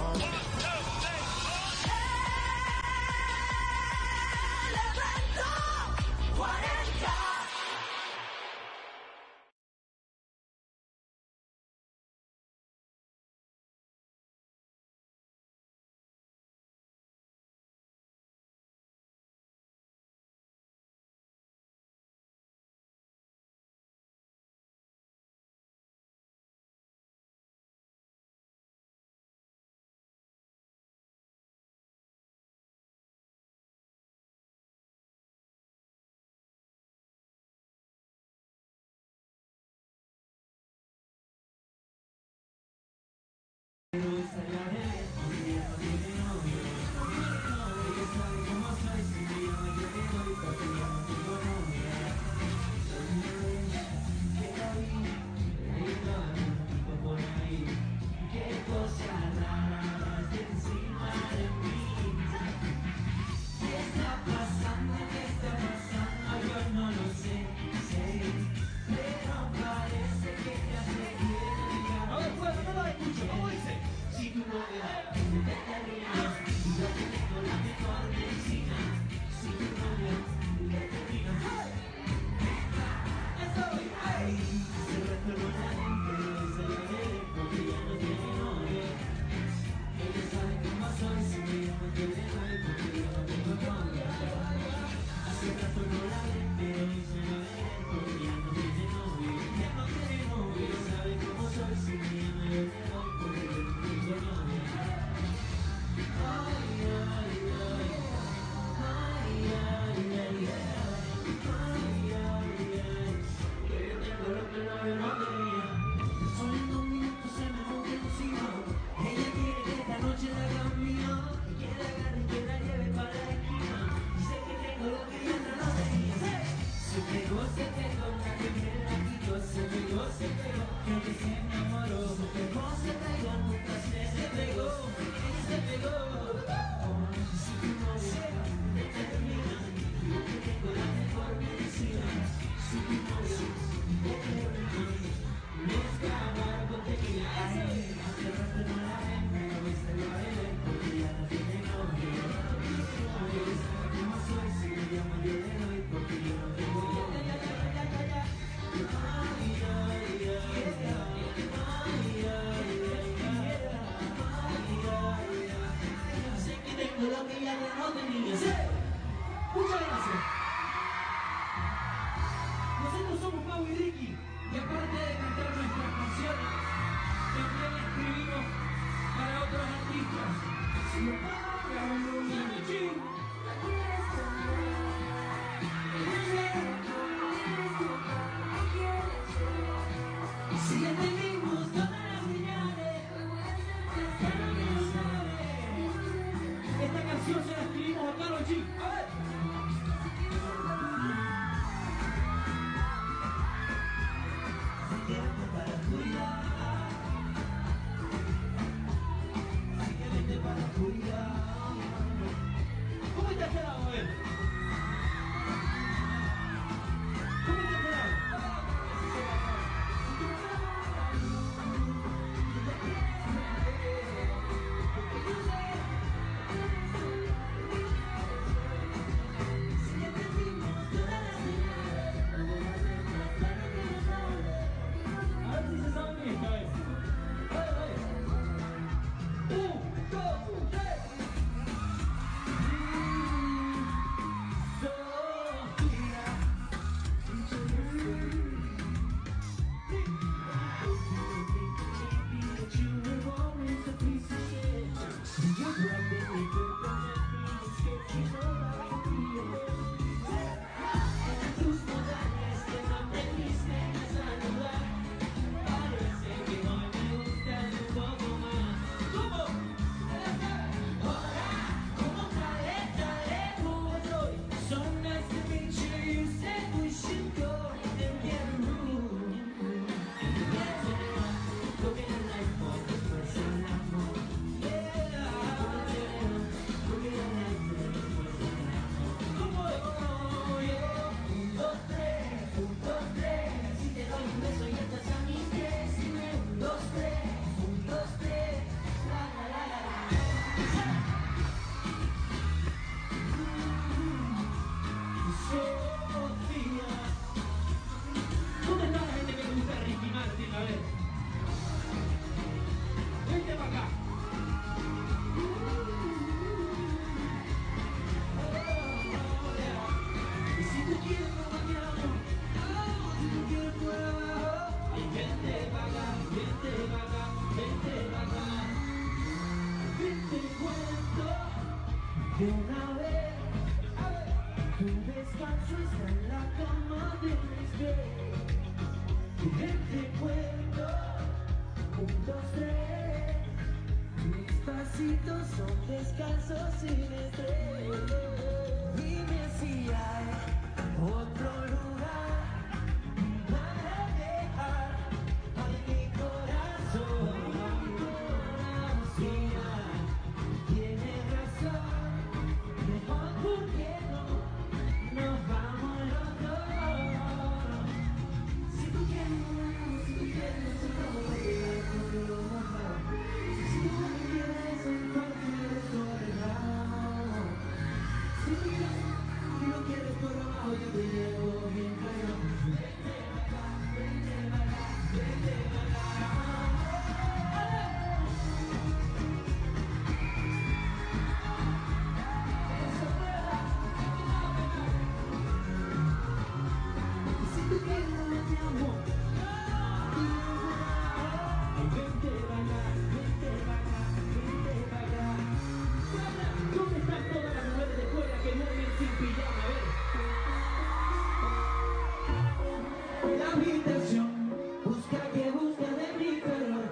de la habitación. Busca que busca de mi color.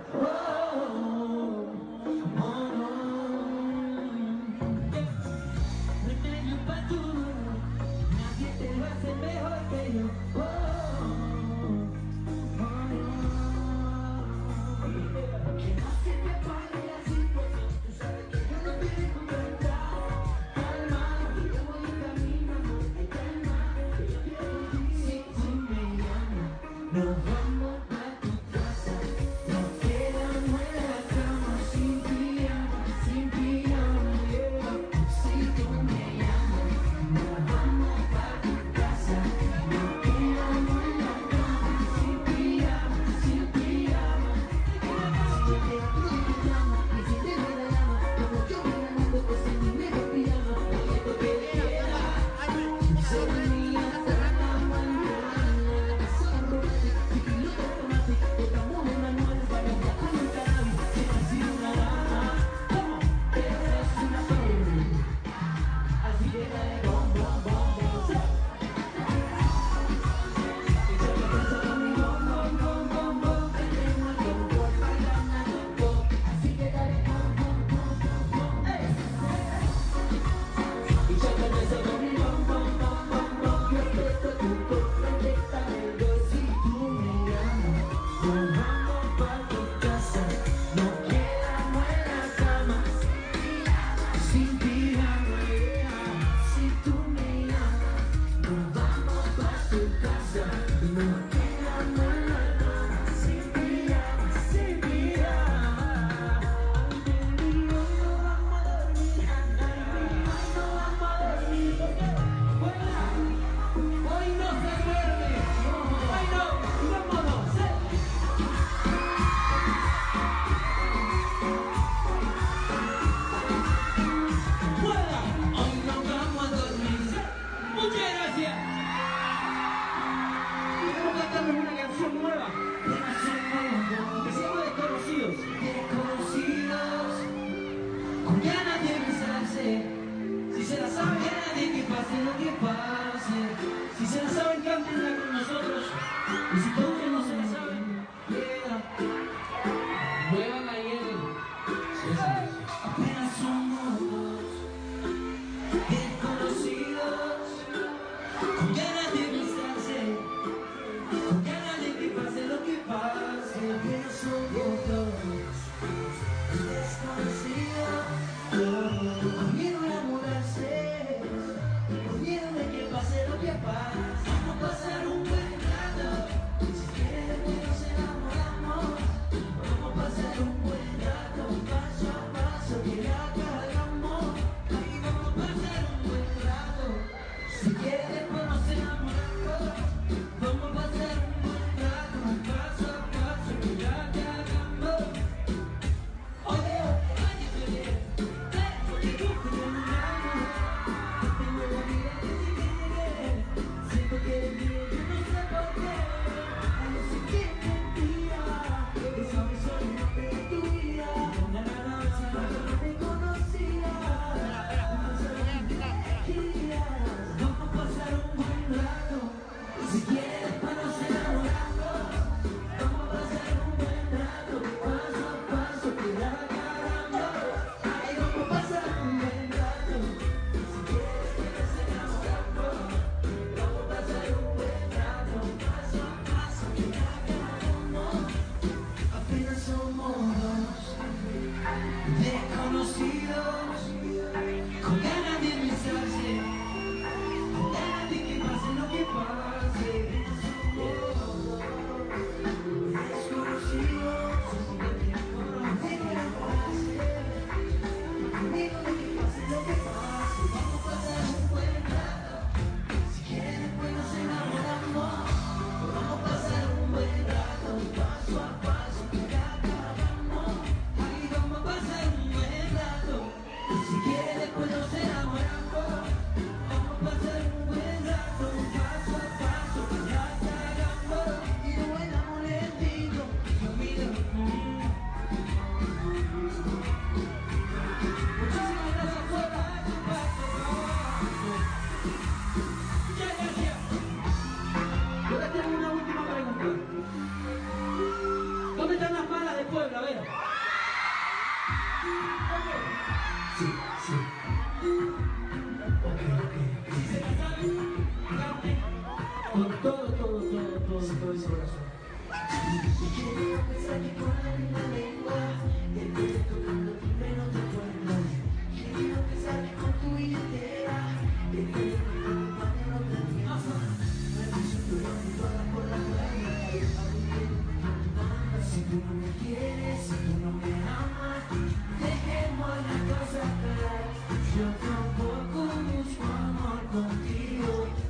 Remedio pa' tu dolor, nadie te lo hace mejor que yo. Que no se te apague la situación, tú sabes que yo no te dejo cantar. Calma, que yo voy caminando, calma, que yo quiero contigo. Si tú me llamas, nos vamos pa' tu casa. Nos quedamos en la cama sin pijama, sin pijama, yeah. Si tú me llamas, nos vamos pa' tu casa. Nos quedamos en la cama sin pijama, sin pijama. Si yo te amo, tú me llamas, y si te regalamos, como yo regalando cosas ni me respiramos. Oye, lo que quieras, sobre mí hasta la mañana. Soy romántico, piloto automático, tocamos un manual para viajar con cannabis. Siempre he sido una dama, ¿cómo? Eres una baby. Así que dale, bom, bom, bom, bom, sí. Y yo te beso con mi bom, bom, bom, bom, bom. Te tengo el bom, bailando bom. Así que dale, bom, bom, bom, bom, bom, ey. Y yo te beso con mi bom, bom, bom, bom, bom. Yo aprieto tu cuerpo, déjame ver si tú me llamas. Nos vamos pa' tu casa, nos quedamos en la cama sin pijama, yeah. Si tú me llamas, nos vamos pa' tu casa, nos quedamos en la cama sin pijama, sin pijama. Ay, baby, hoy no vamos a dormir, baby, hoy no vamos a dormir. Hoy no se duerme, hoy no, vámonos. ¡Fuera! Hoy no vamos a dormir. Muchas gracias. Queremos cantarles una canción nueva que se llama Desconocidos. Desconocidos, con ganas de besarse. Si se la saben, que nadie que pase lo que pase. Si se la saben, cántenla con nosotros. Y si todos no se la saben, yeah. Muevan la hiel. Apenas somos dos desconocidos, con ganas de besarse, con ganas de que pase lo que pase. Apenas somos dos desconocidos, con miedo a enamorarse, con miedo de que pase lo que pase. Vamos a pasar un buen rato, si quieres después nos enamoramos. Vamos a pasar un buen rato, paso a paso que la cargamos. Ahí vamos a pasar un buen rato, si quieres después nos enamoramos. Vamos a pasar un buen rato, paso a paso que la cargamos. Oye, oye, oye, porque tú te enamoramos. Tengo la vida que sí que llegué, siento que eres mío, yo no sé por qué. A no sé qué mentira, esa vez soy una de tu vida. Si no te conocía, no sabía que querías. Vamos a pasar un buen rato, si quieres después nos enamoramos. Vamos a pasar un buen rato, paso a paso que la cargamos. Ay, vamos a pasar un buen rato, si quieres después nos enamoramos. Vamos a pasar un buen rato, paso a paso que la cargamos. Apenas somos dos desconocidos, con ganas de besarse, con ganas de que pase lo que pase. Desconocidos, con ganas de enamorarse, con miedo de que pase lo que pase. Vamos a pasar un buen rato, si quieres después nos enamoramos. Vamos a pasar un buen rato, paso a paso que la cargamos. Ahí vamos a pasar un buen rato, si quieres después nos enamoramos. Vamos a pasar un buen rato, paso a paso que la cargamos. Y no bailamos lentito, yo miro. Muchísimas gracias por paso, paso, paso. Muchas gracias. Yo les tengo una última pregunta. Puebla. ¿Dónde están las malas de Puebla? A ver. Sí, sí. Ok. Si se la saben, cante con todo el corazón. Y quiero pensar que con la misma lengua te estoy tocando timbre no te acuerdas. Quiero pensar que con tu billetera te estoy acompañando no te entiendas. Me piso tu nombre toda por la playa. Si tú no me quieres, si tú no me amas, dejemos la cosa clara. Yo tampoco busco amor contigo.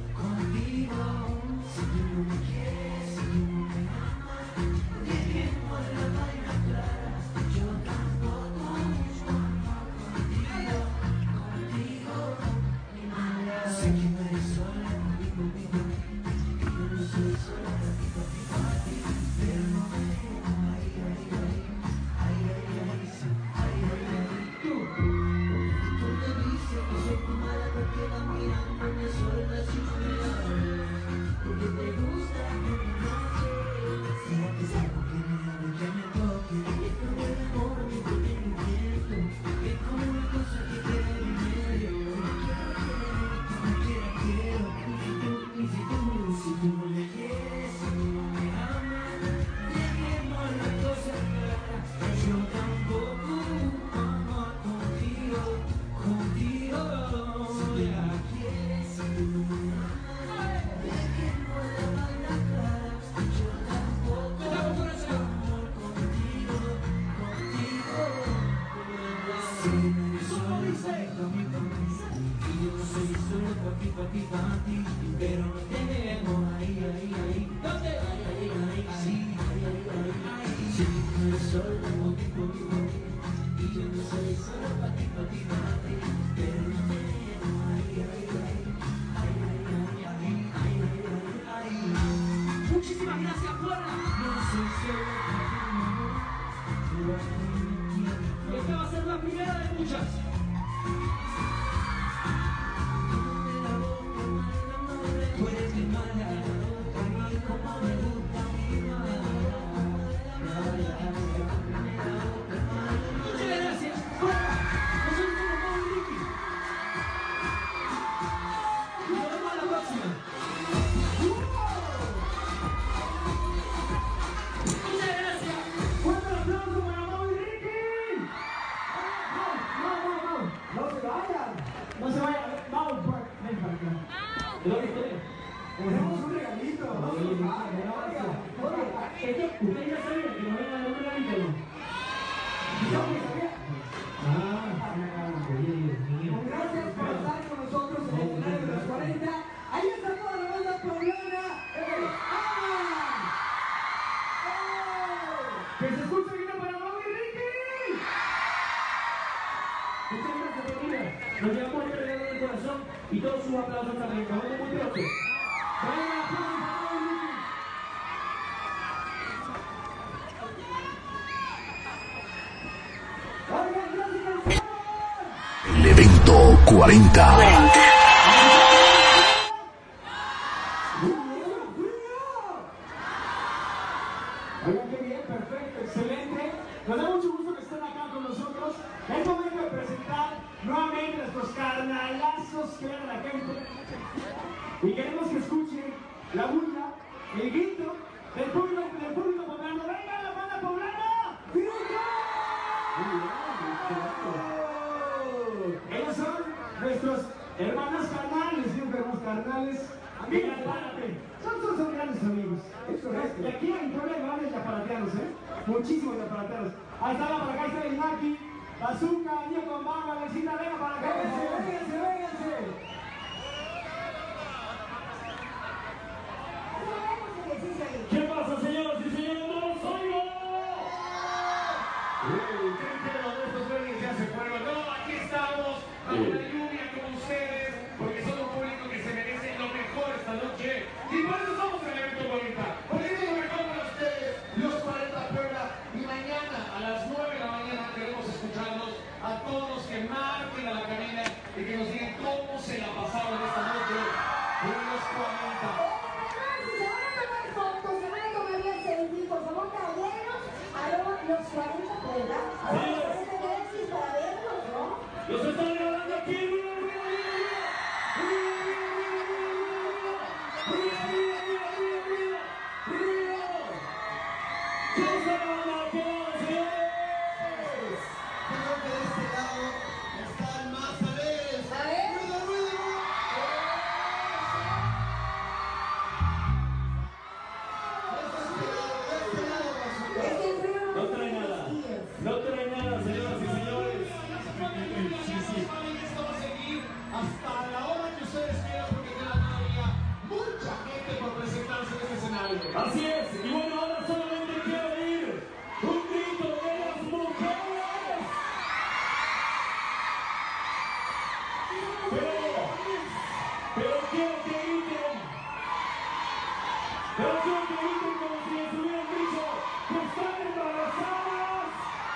Si tú no me quieres, si tú no me amas, dejemos la vaina clara. Yo tampoco busco amor contigo. Sé que no eres sola, conmigo. Yo no soy sola, para ti, pero no me dejo. Tú me dices que soy tu mala, te quedas mirándome sola si no me hablas. Porque te gusta que me noche. Será que es algo que me hable, que me toque. Es como el amor, mi sentimiento. Es como una cosa que queda en medio. Quiero. Y si tú no me quieres, si tú no me amas, dejemos la cosa clara. Yo tampoco busco amor contigo. Si tú la quieres, si tú no me amas, dejemos la vaina clara. Yo tampoco busco amor contigo. Si no eres solo y yo no soy solo pa' ti, pero no te dejo ahí. ¿Dónde? Ahí. Si no eres solo conmigo, y yo no soy solo pa' ti, pero no te dejo ahí. Muchísimas gracias, Puebla. No soy solo pa' ti, pero no. Esta va a ser la primera de muchas. Tú eres mi mala, a mí como me gusta mi mala. Muchas gracias. Nosotros somos Mau y Ricky. Y nos vemos a la próxima. Muchas gracias. ¡Fuerte el aplauso para Mau y Ricky! ¡No se vayan! ¡No se vayan! Mau, ven para acá. ¿De dónde estoy? Tenemos un regalito. Oye, muchas gracias. Oye, es que ustedes ya sabían que nos vengan a dar un regalito, ¿no? Gracias por estar con nosotros en el escenario de los 40. Ahí está toda la banda poblana. ¡Que se escuche bien para Mau y Ricky! Muchas gracias, familia. Nos llevamos este regalo del corazón y todos sus aplausos también. Nos vemos muy pronto. ¡Traigan aplausos para Mau y Ricky! Oigan, gracias, canción. El evento 40. Oigan, qué bien, perfecto, excelente. Nos da mucho gusto que estén acá con nosotros. Es momento de presentar nuevamente nuestros carnalazos que ven a la gente. Y queremos que escuchen la bulla, el grito del público poblano. ¡Venga la banda poblana! ¡Grito! Ellos son nuestros hermanos carnales, siempre hermanos carnales. Amigos, párate. Son grandes amigos. Es correcto. Y aquí en Puebla hay varios yaparateanos, muchísimos yaparateanos. Ahí está la para acá, está el Inaki, Bazooka, Niño con Barba, Alexita, venga para acá. Vénganse. ¿Qué pasa, señoras y señores? ¡No los oigo! ¿Qué dijeron de estos verdes ya se fueron? No, aquí estamos, bajo la lluvia como ustedes, porque son un público que se merece lo mejor esta noche. Y por eso somos el evento 40. Porque es lo mejor para ustedes, los 40 Puebla. Y mañana a las 9 de la mañana queremos escucharlos a todos que marquen a la cabina. Así es, y bueno, ahora solamente quiero oír un grito de las mujeres. Pero quiero que griten. Pero quiero que griten como si les hubieran dicho que están embarazadas.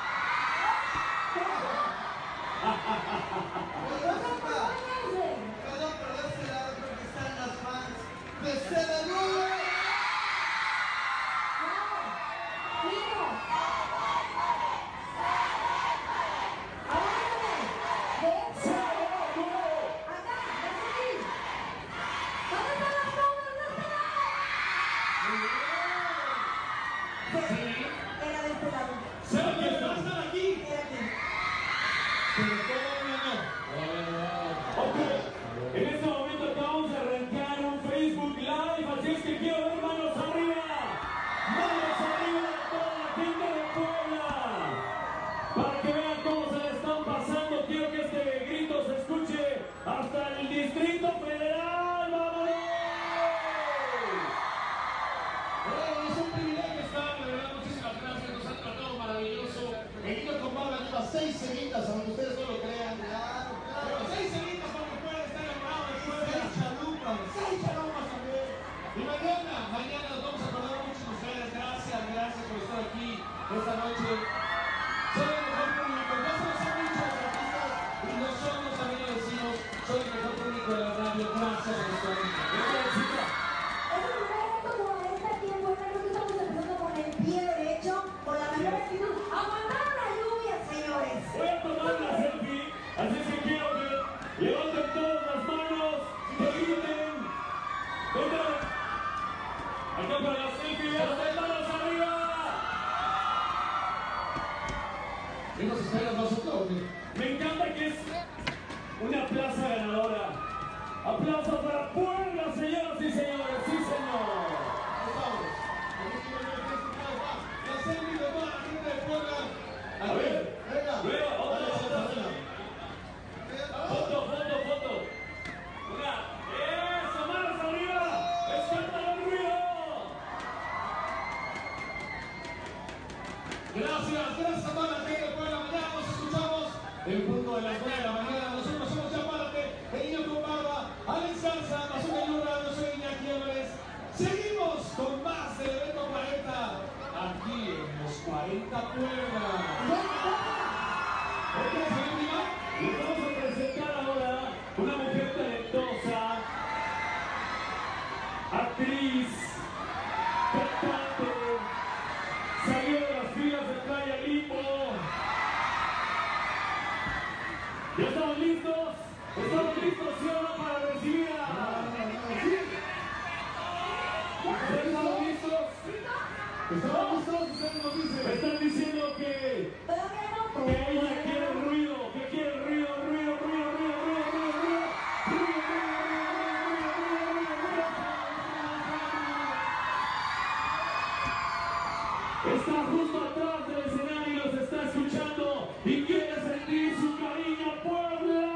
Perdón, pero de este lado creo que están las fans de CDU. Era de este lado. ¿Saben quién va a estar aquí? Era aquí. Pero todavía no. Ok, en este momento acabamos de arrancar un Facebook Live, así es que quiero ver manos arriba de toda la gente de Puebla, para que vean cómo se le están pasando. Quiero que este grito se escuche hasta el Distrito Federal. ¡Vámonos! Es un privilegio estar, de verdad, muchísimas gracias, nos han tratado maravilloso. El niño con barba lleva 6 seguidas, aunque ustedes no lo crean. Claro, Pero claro. 6 seguidas para que pueda estar enamorado de Puebla. 6 chalupas. 6 chalupas también. Y mañana nos vamos a acordar mucho de ustedes. Gracias por estar aquí esta noche. Son el mejor público, ya se los han dicho los artistas y nosotros también lo decimos, son el mejor público de la radio. Gracias por estar aquí. Gracias, chica. Es el primer evento como este aquí en Puebla. Creo que estamos empezando con el pie derecho, con la mayor actitud. ¡Aguantaron la lluvia, señores! Voy a tomar la selfie, así es que quiero que levanten todas las manos, que griten. Venga, acá para la selfie, levanten manos arriba. ¿Qué nos esperas nosotros o qué? Me encanta que es una plaza ganadora. Aplausos para Puebla, señoras y señores. Sí, señor. La selfie de toda la gente de Puebla. A ver, Venga. luego, otra. Foto. Una. Eso, manos arriba. Escándalo el ruido. Gracias a toda la gente de Puebla. Mañana nos escuchamos en punto de las 9 de la mañana. Nosotros somos Ya Párate, el niño con barba, Alex Garza, Bazooka Yura, yo soy Iñaki Álvarez. Seguimos con más del evento 40 aquí en los 40 Puebla. ¿Ok, señor Lima? Les vamos a presentar ahora una mujer talentosa, actriz, cantante, salió de las filas de Playa Limbo. ¿Ya estamos listos? ¿Estamos listos, sí o no, para recibir a... ¿Estamos listos? ¿Estamos listos? Ustedes nos dicen. Me están diciendo que ella quiere ruido, que quiere ruido. Está justo atrás del escenario y los está escuchando y quiere sentir su cariño, Puebla.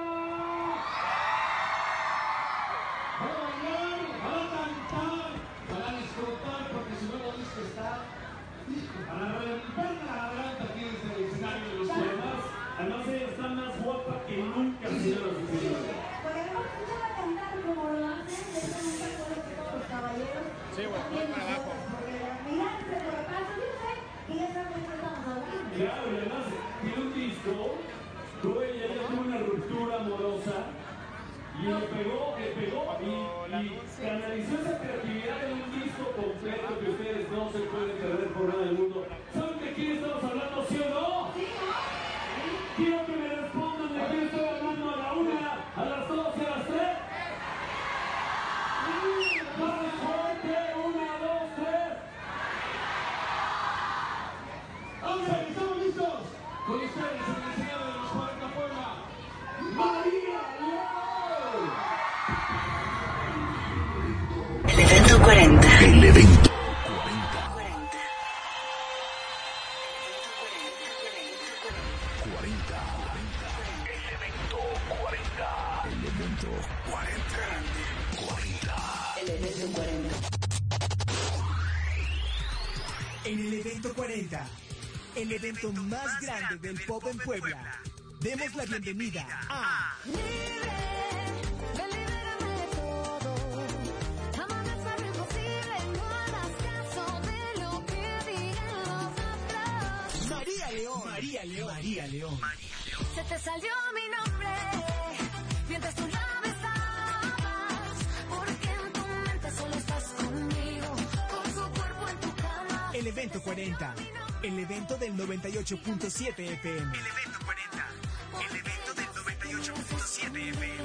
Va a bailar, va a cantar, va a disfrutar porque su nuevo disco está para reventar la garganta aquí desde el escenario de los Pueblas. Además ella está más guapa que nunca, señoras y señores. Porque no me escuchan a cantar como lo hacen, de eso nunca acuerdo que todos los caballeros. Sí, bueno, voy para abajo. Porque miran, se repasan, yo sé que ya saben de qué estamos hablando. Claro, y además tiene un disco, ella tuvo una ruptura amorosa y le pegó y canalizó esa creatividad en un disco completo que ustedes no se pueden perder por nada del mundo. ¿Saben de quién estamos hablando, sí o no? Sí, Quiero que me respondan de quién estoy hablando a la 1, a las 2 y a las 3. Más fuerte, 1, 2, 3. Ok, ¿estamos listos? Con ustedes, el diseñador de los 40 Puebla, María León. El evento 40. El evento 40. En el evento 40, el evento más grande del pop en Puebla, demos la bienvenida a... María León. Se te salió mi nombre mientras tú ya me estabas, porque en tu mente solo estás conmigo, con su cuerpo en tu cama. El evento 40, el evento del 98.7 FM. El evento 40, el evento del 98.7 FM.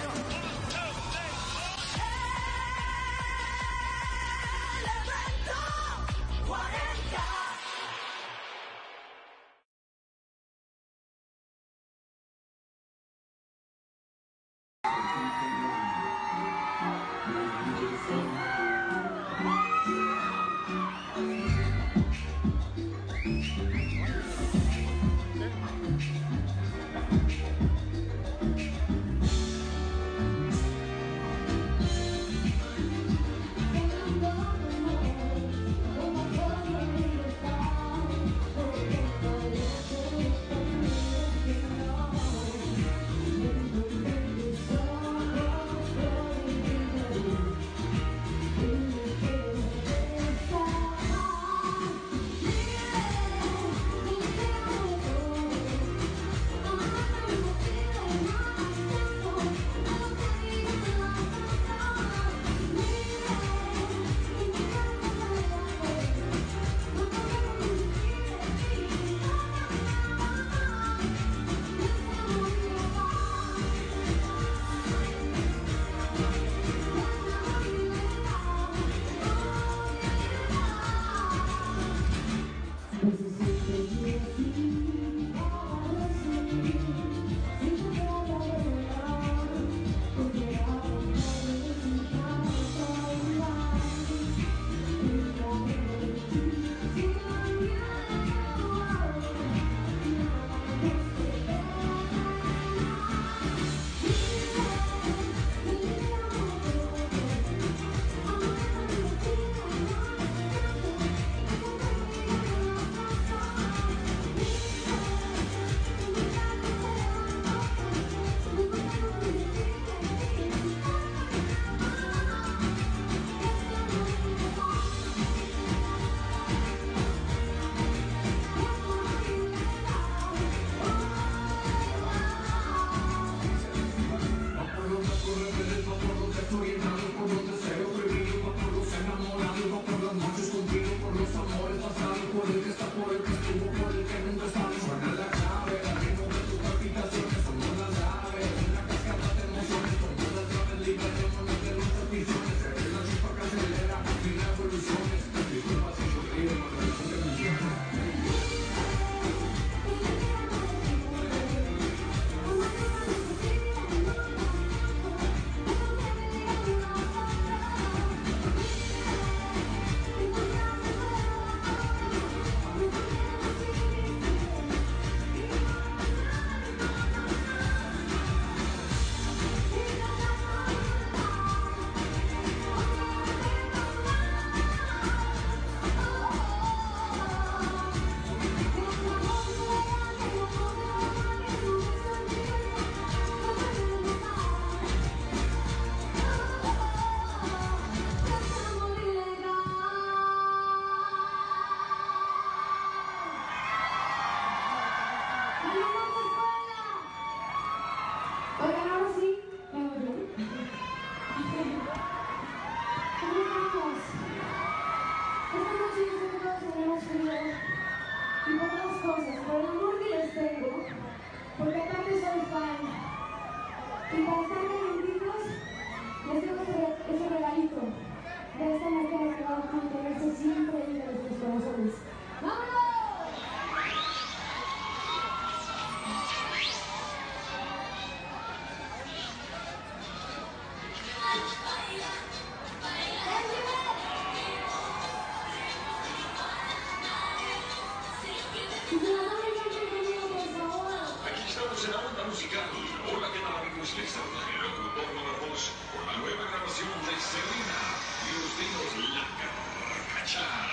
Hola, ¿qué tal amigos? Les saluda el locutor número 2 con la nueva grabación de Selena y los dedos La Carcacha.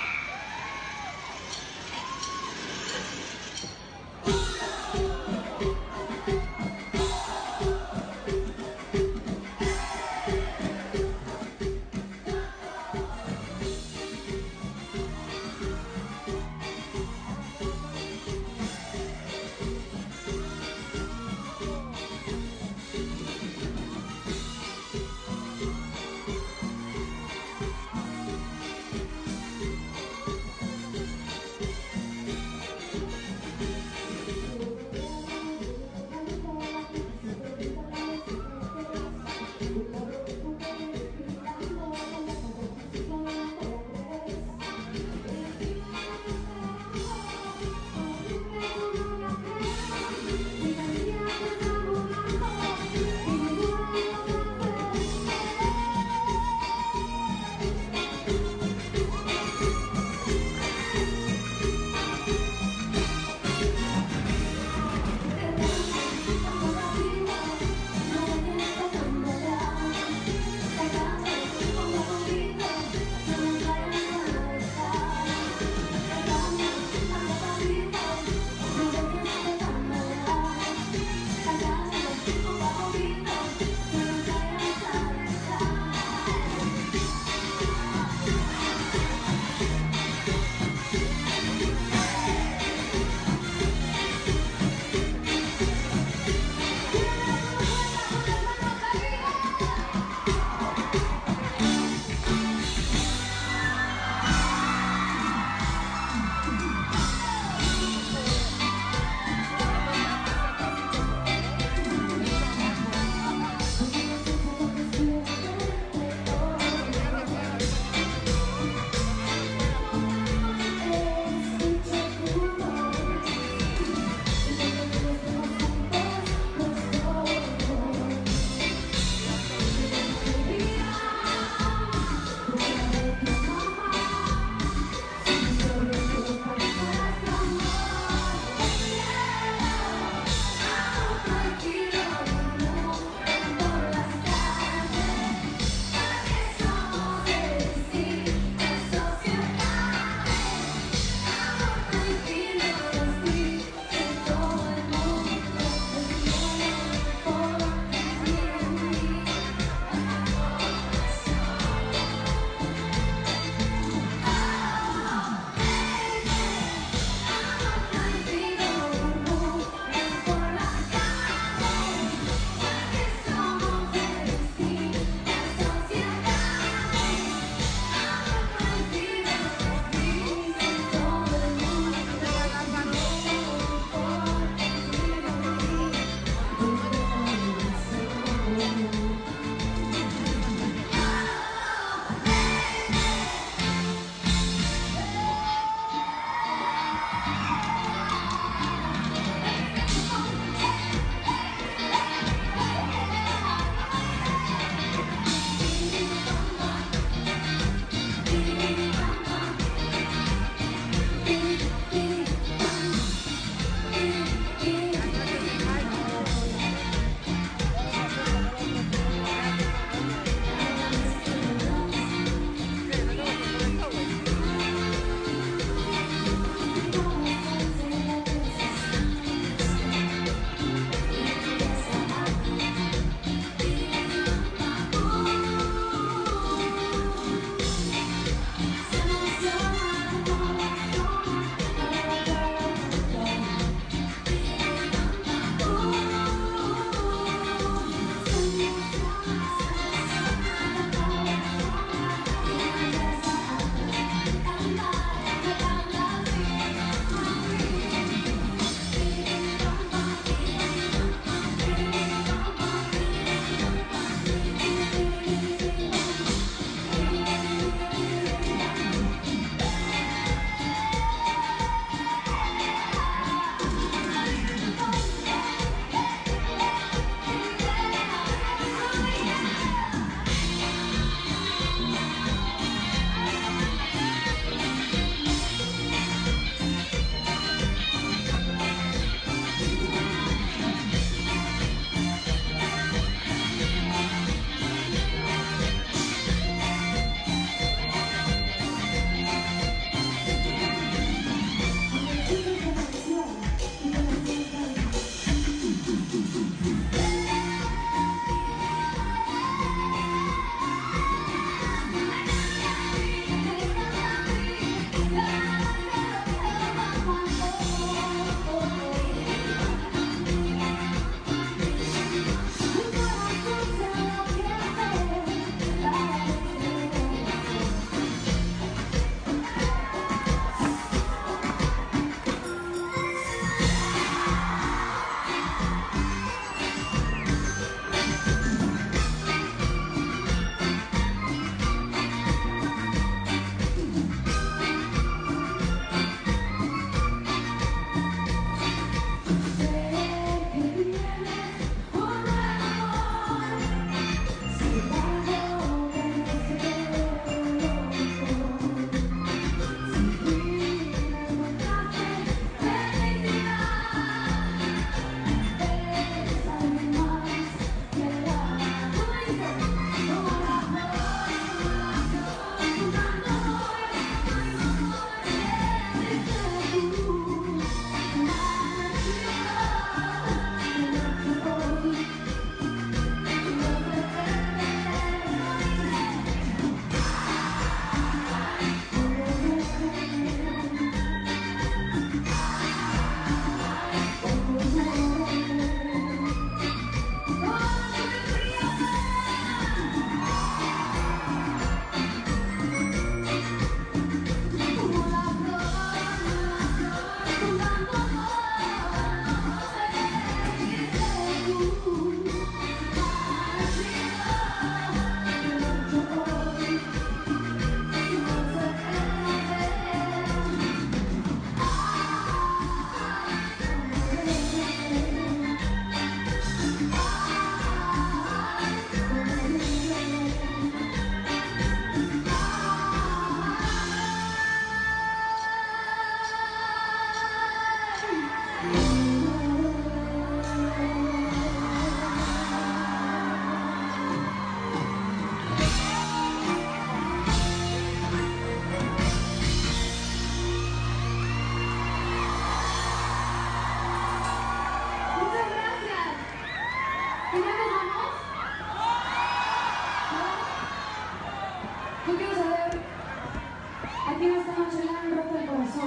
¿A quién esta noche le han roto el corazón?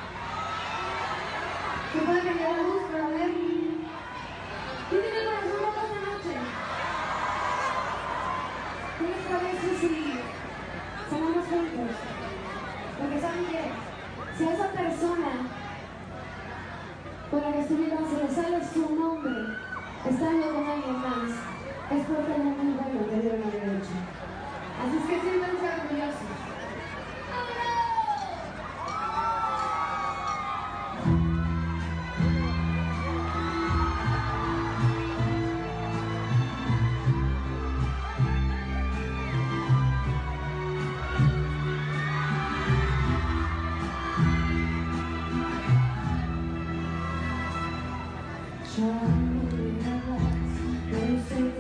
Se puede cambiar la luz para ver. ¿Quién tiene el corazón roto esta noche? ¿Qué les parece si sanamos juntos? Porque ¿saben qué? Si a esa persona con la que estuvieron se le sale su nombre estando con alguien más, es porque algo muy bueno que dieron haber hecho. Así es que siéntanse orgullosos. Ya no mirarás, pero sé que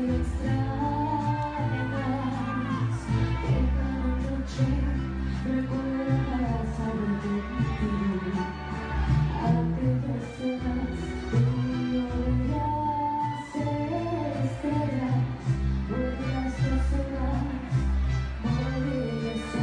extrañarás. Que cada noche recuerdas algo de ti. Aquellas horas donde no veías estrellas, vuelvas las horas, volverás a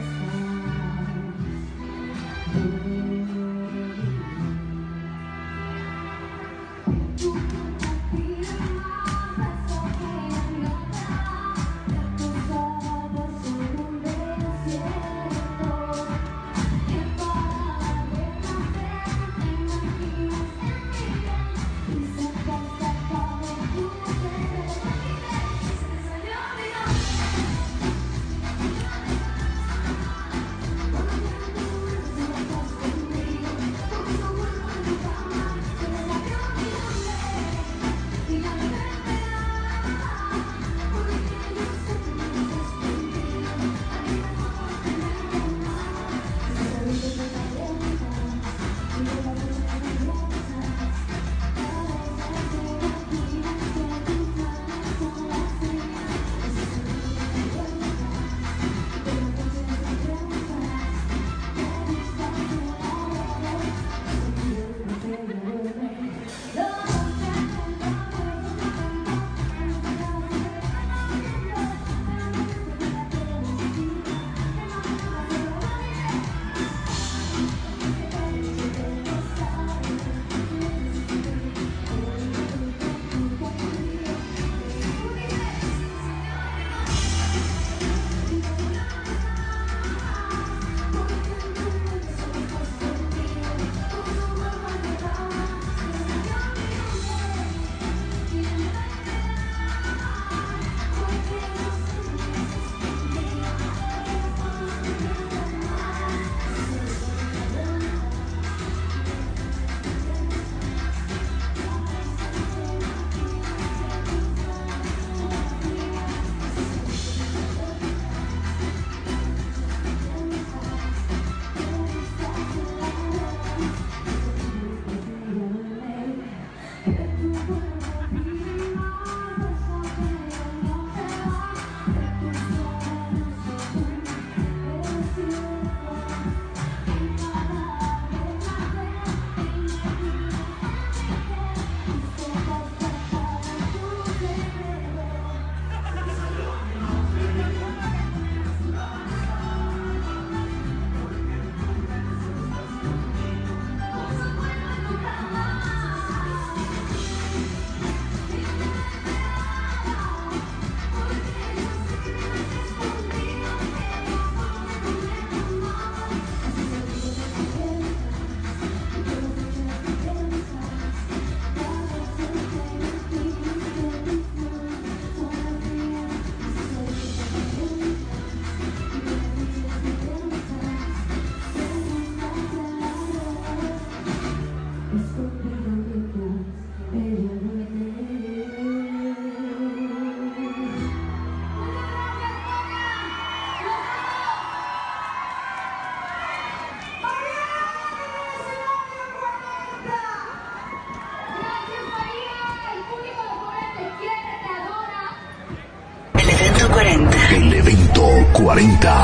El evento 40.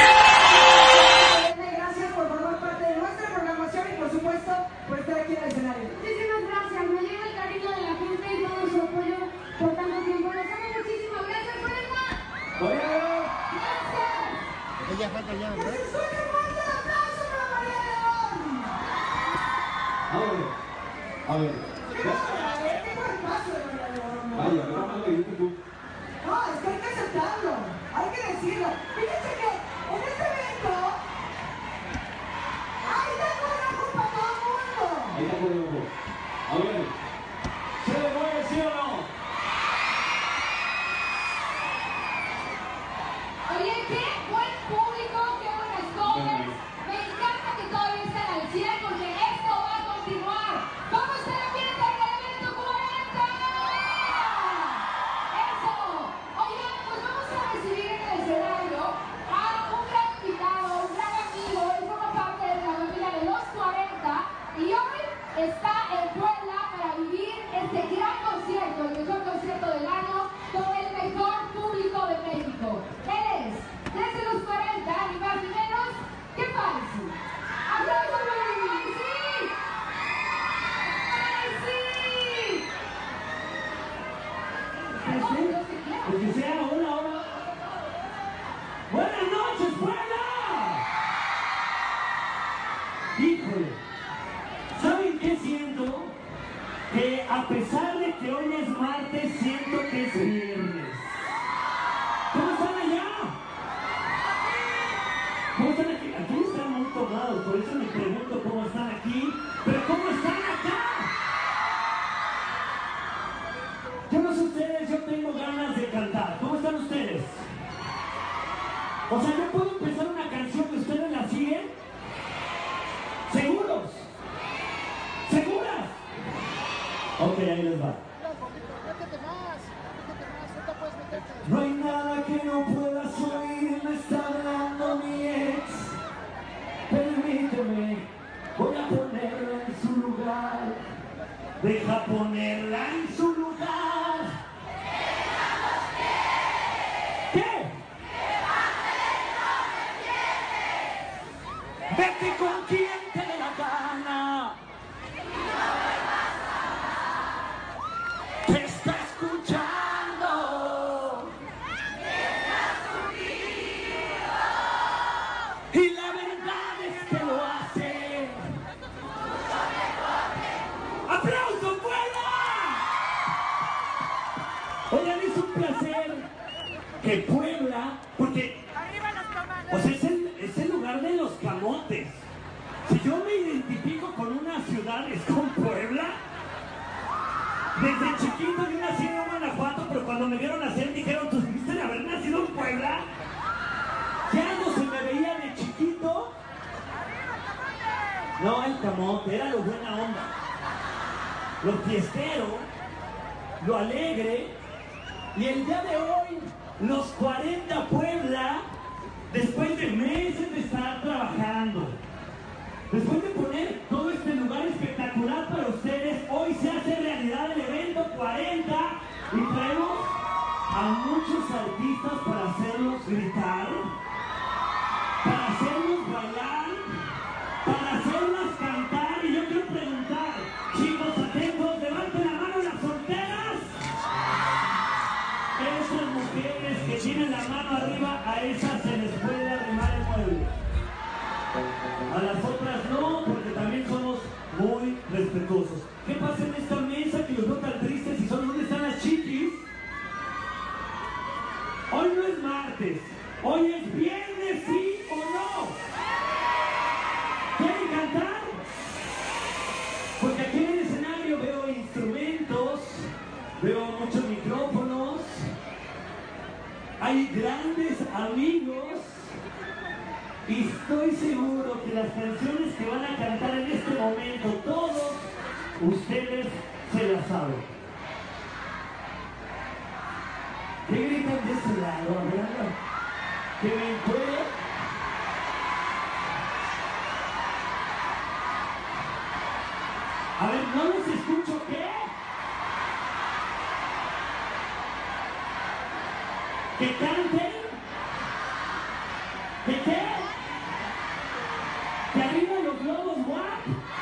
Gracias por formar parte de nuestra programación y por supuesto por estar aquí en el escenario. Muchísimas gracias, me llega el cariño de la gente y todo su apoyo por tanto tiempo. Los amo muchísimo, gracias por estar. Gracias. Ella falta ya, ¿verdad? ¡Que se suene, banda! A ver. Vaya, vamos a ver tú. No, es que hay que aceptarlo, hay que decirlo. Fíjense que en este evento hay de acuerdo para todo el mundo. Ahí está por el ojo. A ver. ¿Se le mueve, sí o no? Oye, qué buen público, qué buenas covers. Me encanta que todavía están al 100 porque esto va a continuar. ¿Cómo está el ambiente en el evento 40? ¡Eso! Oigan, pues vamos a recibir en el escenario a un gran invitado, un gran amigo. Él forma parte de la familia de los 40 y hoy está en Puebla para vivir este gran concierto, el mejor concierto del año, con el mejor público de México. Él es, desde los 40, ni más ni menos, que Fancy. ¡Aplausos para Fancy! ¡Fancy! Pues que sea una hora. ¡Buenas noches, Puebla! Híjole, ¿saben qué siento? Que a pesar de que hoy es martes, siento que es viernes. ¿Cómo están allá? ¿Cómo están aquí? Aquí están muy tomados, por eso me pregunto cómo están aquí, pero ¿cómo están acá? Yo no sé ustedes, yo tengo ganas de cantar. ¿Cómo están ustedes? O sea, yo puedo empezar una canción y ustedes la siguen. ¿Seguros? ¿Seguras? Ok, ahí les va. No hay nada que no puedas oír, me está hablando mi ex. Permíteme, voy a ponerla en su lugar. Deja ponerla en su lugar. ¿Qué? Vete con quien te dé la gana. Te está escuchando. Y la verdad es que lo hace. ¡Aplauso, Puebla! Oigan, es un placer que Puebla, porque o sea, es el lugar de los camotes. Si yo me identifico con una ciudad es con Puebla. Desde chiquito yo nací en Guanajuato, pero cuando me vieron nacer dijeron, ¿tú debiste haber nacido en Puebla? Ya no se me veía de chiquito. No, el camote, era lo buena onda. Lo fiestero, lo alegre. Y el día de hoy, los 40 Puebla, después de meses de estar trabajando, después de poner todo este lugar espectacular para ustedes, hoy se hace realidad el evento 40 y traemos a muchos artistas para hacerlos gritar, para hacerlos bailar, para hacerlas cantar. Y yo quiero preguntar, chicos atentos, levanten la mano las solteras. Esas mujeres que tienen la mano arriba, a esas se les puede arrimar el mueble. A las otras no, porque también somos muy respetuosos. ¿Qué pasa en esta mesa que los veo tan tristes y son dónde están las chiquis? Hoy no es martes, hoy es viernes, ¿sí o no? ¿Quieren cantar? Porque aquí en el escenario veo instrumentos, veo muchos micrófonos, hay grandes amigos. Y estoy seguro que las canciones que van a cantar en este momento, todos ustedes se las saben. ¿Qué gritan de ese lado? A ver, que me puede. A ver, no los escucho, ¿qué? ¿Que canten? ¿Que qué? ¿Que arriba los globos, what?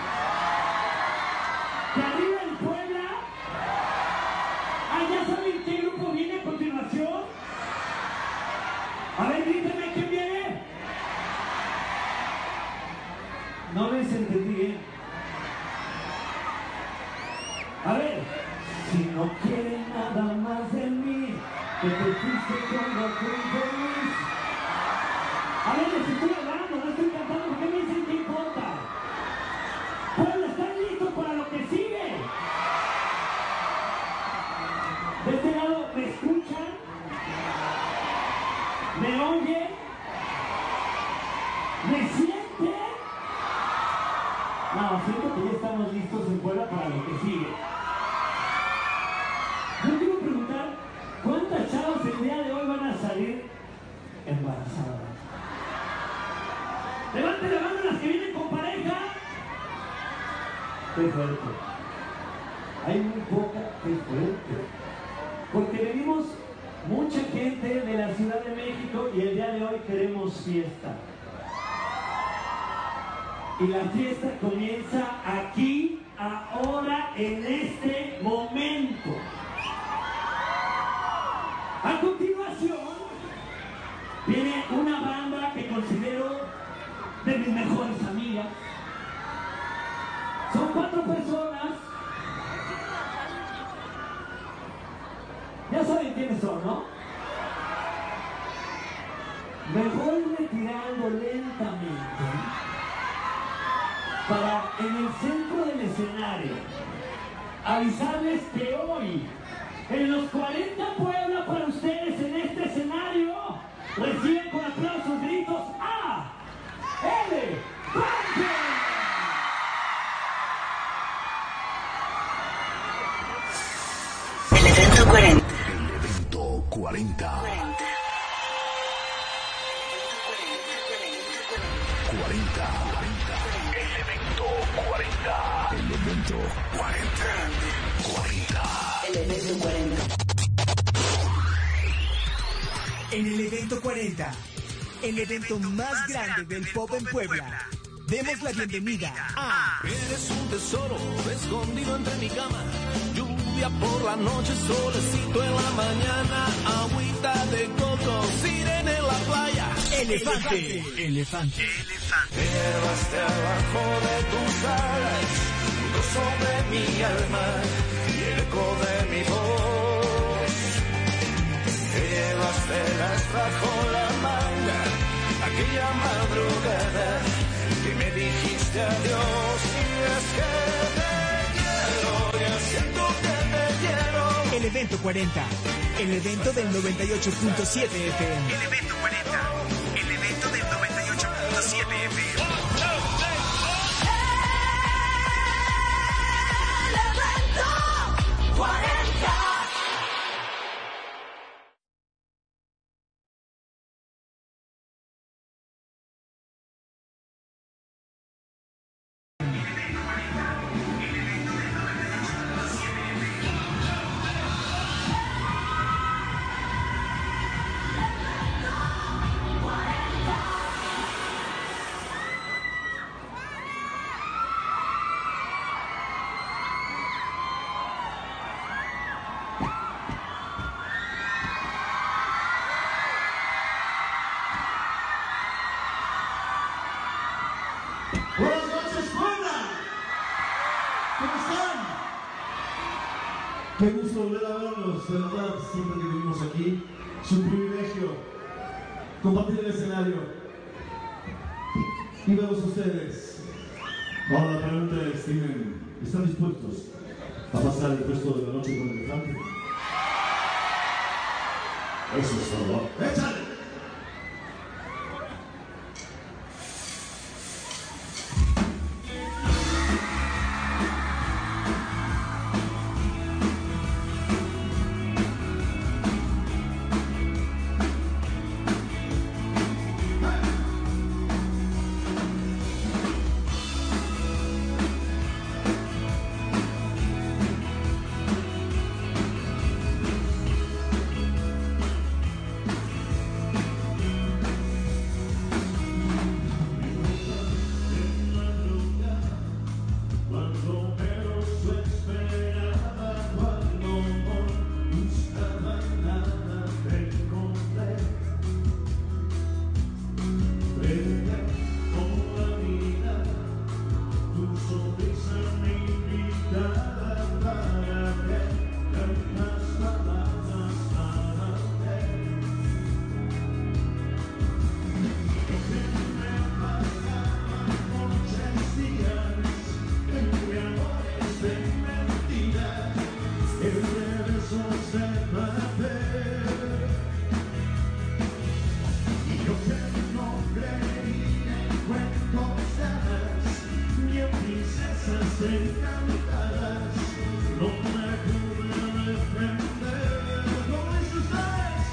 ¿Que arriba el Puebla? Ah, ¿ya saben qué grupo viene a continuación? A ver, grítame, ¿quién viene? No les entendí bien. que te fuiste con los Boys. A ver, les estoy hablando, no estoy cantando, ¿por qué me dicen que importa? Puebla, ¿están listos para lo que sigue? De este lado, ¿me escuchan? ¿Me oyen? ¿Me sienten? No, siento que ya estamos listos en Puebla para lo que sigue. Yo quiero preguntar, ¿cuántas chavas el día de hoy van a salir embarazadas? Levanten la mano las que vienen con pareja. Qué fuerte. Hay muy poca, qué fuerte. Porque venimos mucha gente de la Ciudad de México y el día de hoy queremos fiesta. Y la fiesta comienza aquí, ahora, en este momento. A continuación, viene una banda que considero de mis mejores amigas. Son 4 personas. Ya saben quiénes son, ¿no? Me voy retirando lentamente para, en el centro del escenario, avisarles que hoy, en los 40 Puebla para ustedes en este escenario, reciben con aplausos, gritos a Elefante. El evento 40. El evento 40. 40. El evento 40. El evento 40. 40. El evento 40. En el evento 40, el evento más grande del pop en Puebla, demos la bienvenida a... Eres un tesoro escondido entre mi cama. Lluvia por la noche, solecito en la mañana. Agüita de coco, sirena en la playa. Elefante. Elefante. Te llevaste abajo de tus alas, justo sobre mi alma y el eco de mi voz. Te llevaste las bajo la manga, aquella madrugada que me dijiste adiós. Y es que te quiero, ya siento que te quiero. El evento 40, el evento del 98.7 FM. El evento 40. El evento del 98.7 FM. Buenas noches, Puebla. ¿Cómo están? Qué gusto volver a verlos, de verdad, siempre que venimos aquí. Es un privilegio compartir el escenario y verlos a ustedes. Ahora la pregunta es, ¿están dispuestos a pasar el resto de la noche con el elefante? Eso es todo. ¡Échale! encantadas, no me pude defender. ¿Cómo es ustedes?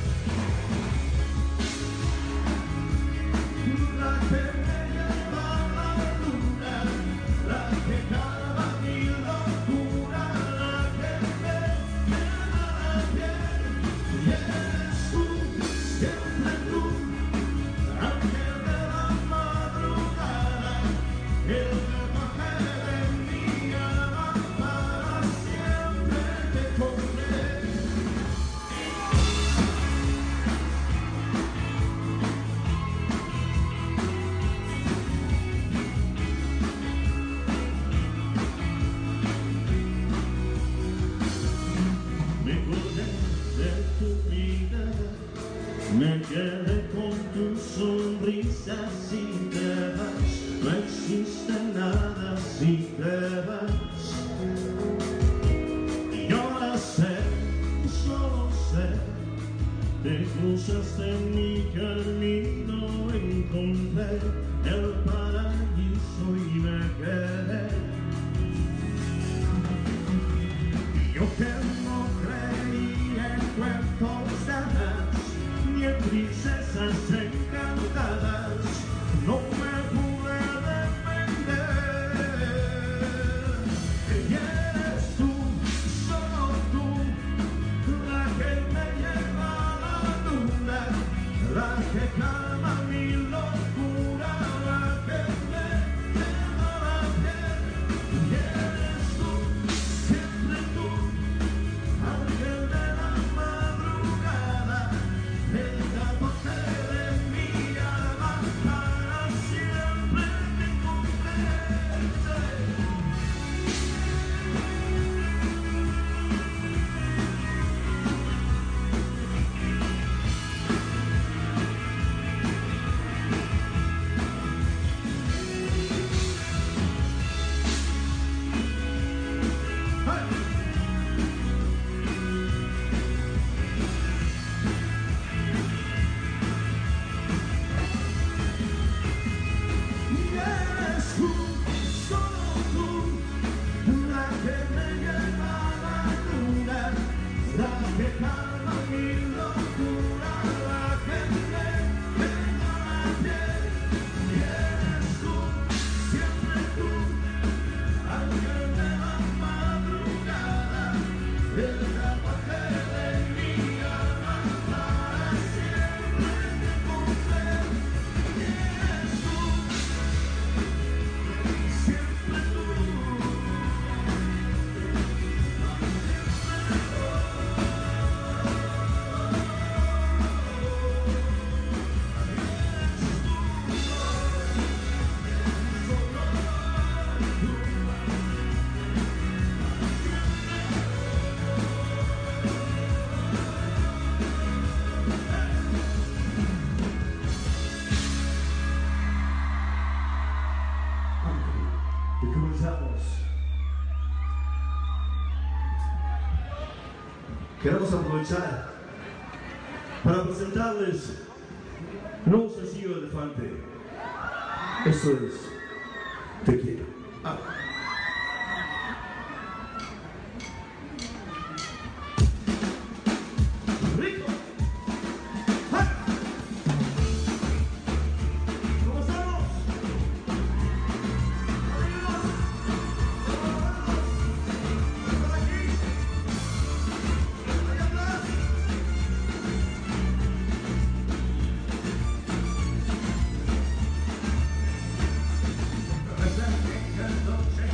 La que me lleva a la luna, la que calma mi locura, la que me llena la piel. Y eres tú, siempre tú, ángel de la madrugada, el lenguaje de mi alma, para siempre te pondré. Me colgué de tu vida, me quedé con tu sonrisa. Si te vas, no existe nada si te vas. Y ahora sé, solo sé, te cruzaste en mi camino, encontré el paraíso y me quedé. Yo que no creía en cuentos de hadas, ni en princesas encantadas, no me pude defender. Y eres tú, solo tú, la que me lleva a la luna, la que calma mi locura, la que me lleva la piel. Y eres tú, siempre tú, ángel de la madrugada, el lenguaje de mi alma, para siempre te comprende. Y eres tú, solo tú, la que me lleva a la luna, la que calma mi locura, la que me llena la piel. Y eres tú, siempre tú, ángel de la madrugada, el lenguaje de mi alma, para siempre te pondré. Y eres tú, siempre tú. Y comenzamos. Queremos aprovechar para presentarles un nuevo sencillo de Elefante. Eso es Te Quiero. ¡Rico! ¿Cómo estamos? Esta noche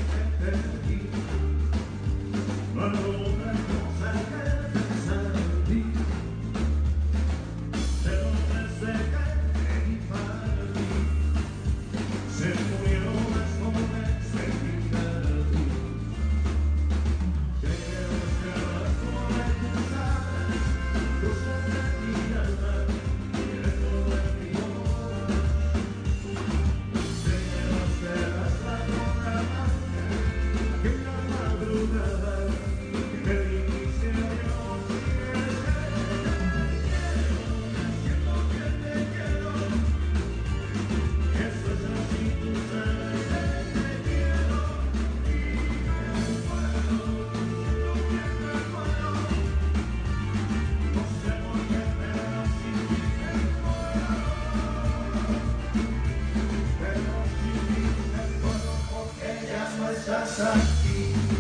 estás aquí.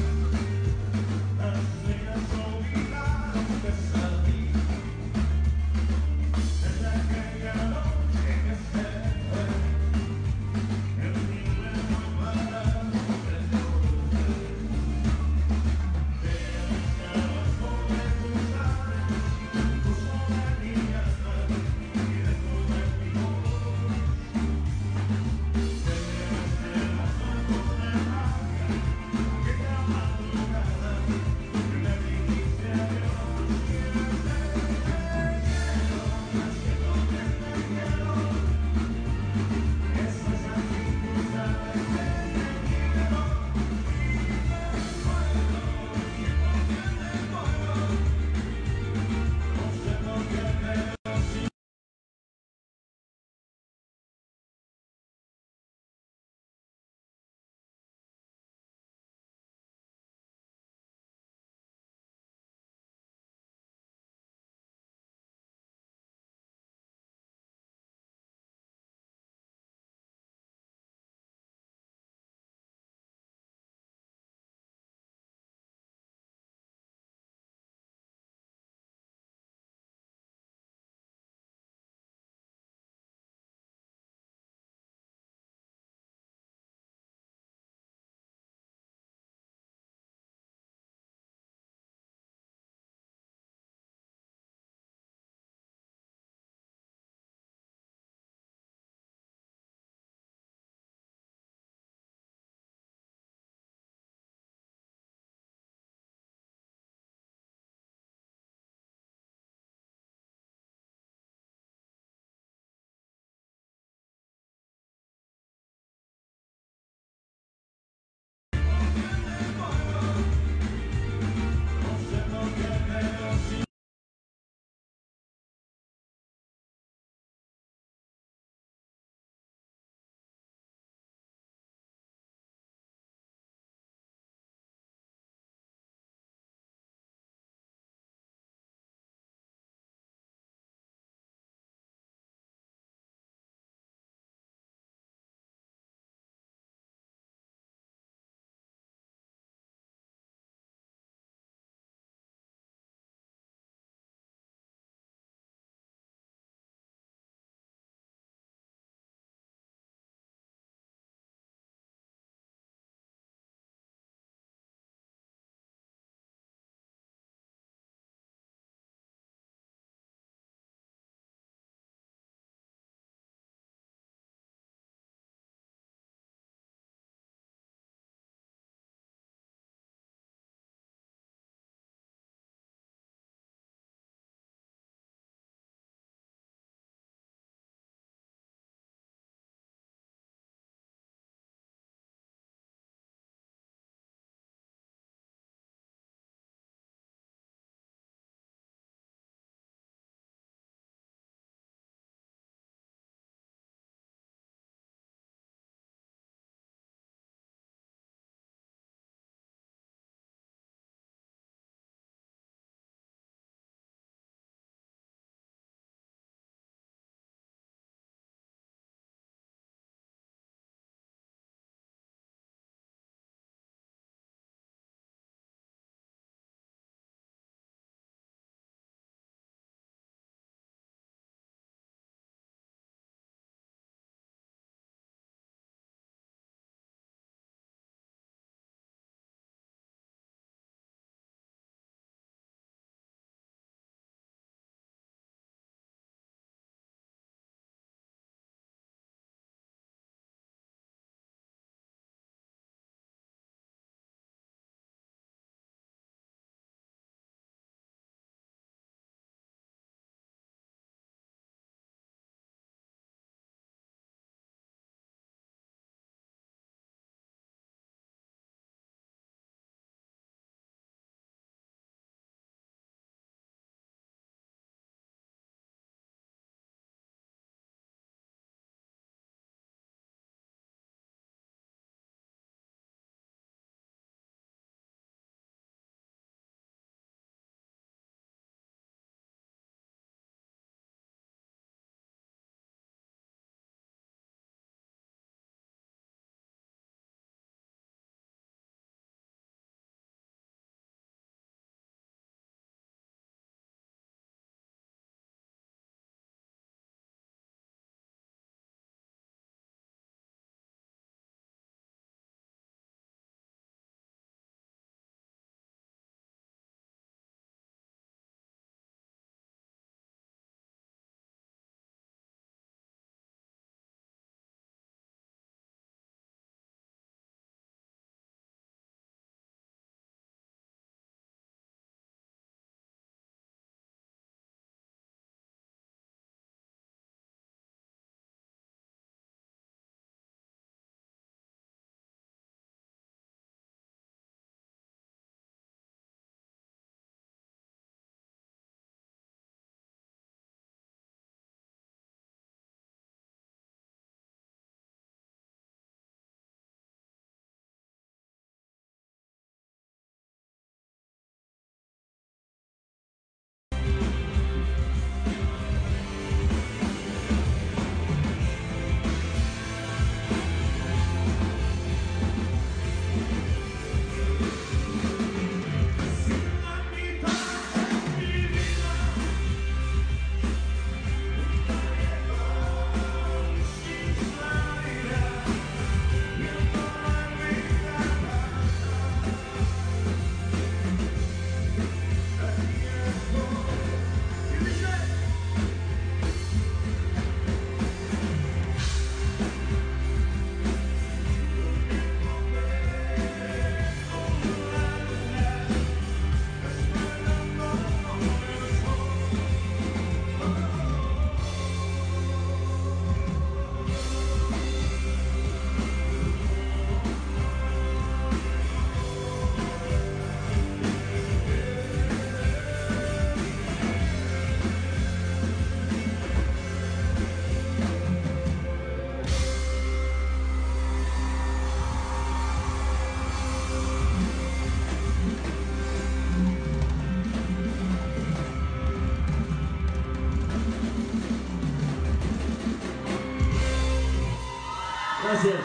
Gracias.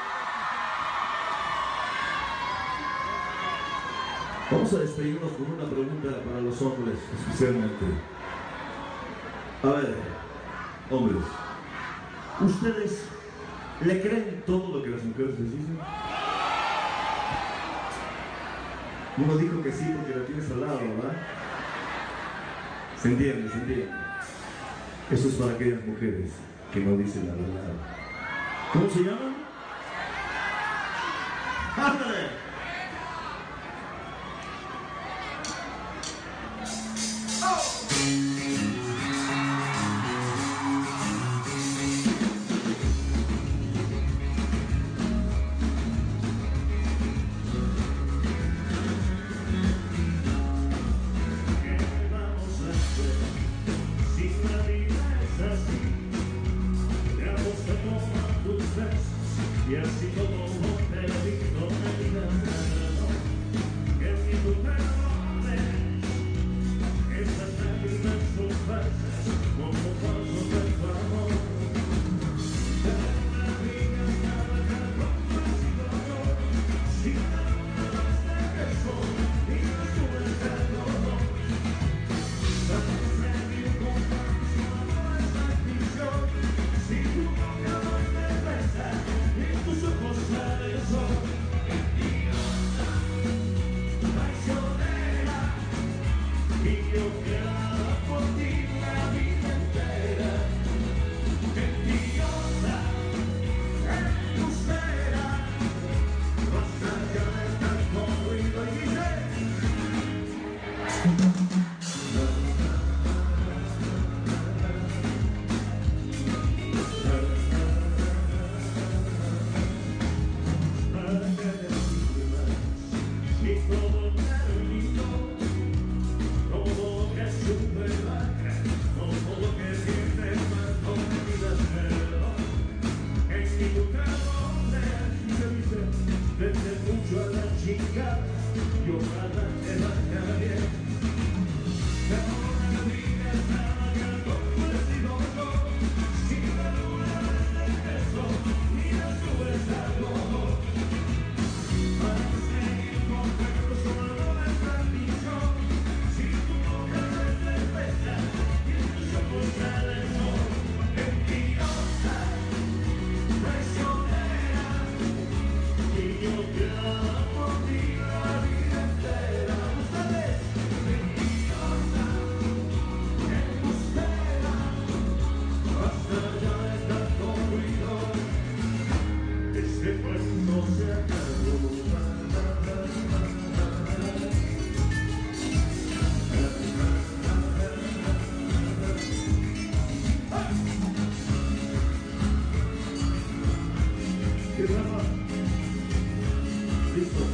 Vamos a despedirnos con una pregunta para los hombres, especialmente. A ver, hombres, ¿ustedes le creen todo lo que las mujeres les dicen? Uno dijo que sí porque la tienes al lado, ¿verdad? Se entiende, se entiende. Eso es para aquellas mujeres que no dicen la verdad. ¿Cómo se llaman? ¡Ándale! Y así como te digo, me vida, que si tú me rompes, esas lágrimas son falsas, como falsos de tu amor. Cada vida, cada cartón vacío, si cada una más de beso, y no subes el dolor. Vamos a seguir compartiendo esta visión, si tú no acabas de besar. Tus ojos sale el sol, mentirosa, traicionera, y yo quedaba por ti la vida entera. Mentirosa, embustera, basta ya de estar con ruido y dice. Y todo terminó, todo que supe lacra, todo que siempre pasó me pidas perdón. En mi lugar donde se dice, vete mucho a la chica, y ojalá te vaya bien. Pero la vida estaba ya convencido yo, si la luna de eso, mira subes algo. Este cuento se acabó. ¿Qué drama? Listo.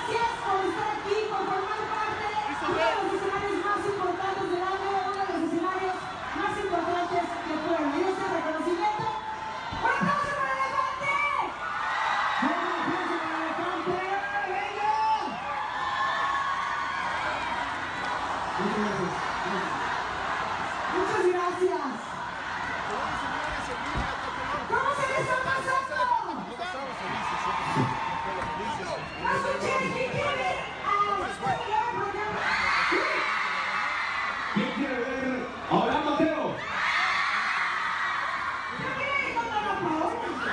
gracias por estar aquí, por formar parte de uno de los escenarios más importantes del año, uno de los escenarios más importantes de Puebla. Y este reconocimiento, ¡un aplauso para el Elefante! ¡Un aplauso para el Elefante! ¡Venga! Muchas gracias. ¿Cómo se le está pasando? No escuché, ¿quién quiere ver ¿Quién quiere ver a Abraham Mateo? ¿Quién quiere ir con Ana Paola?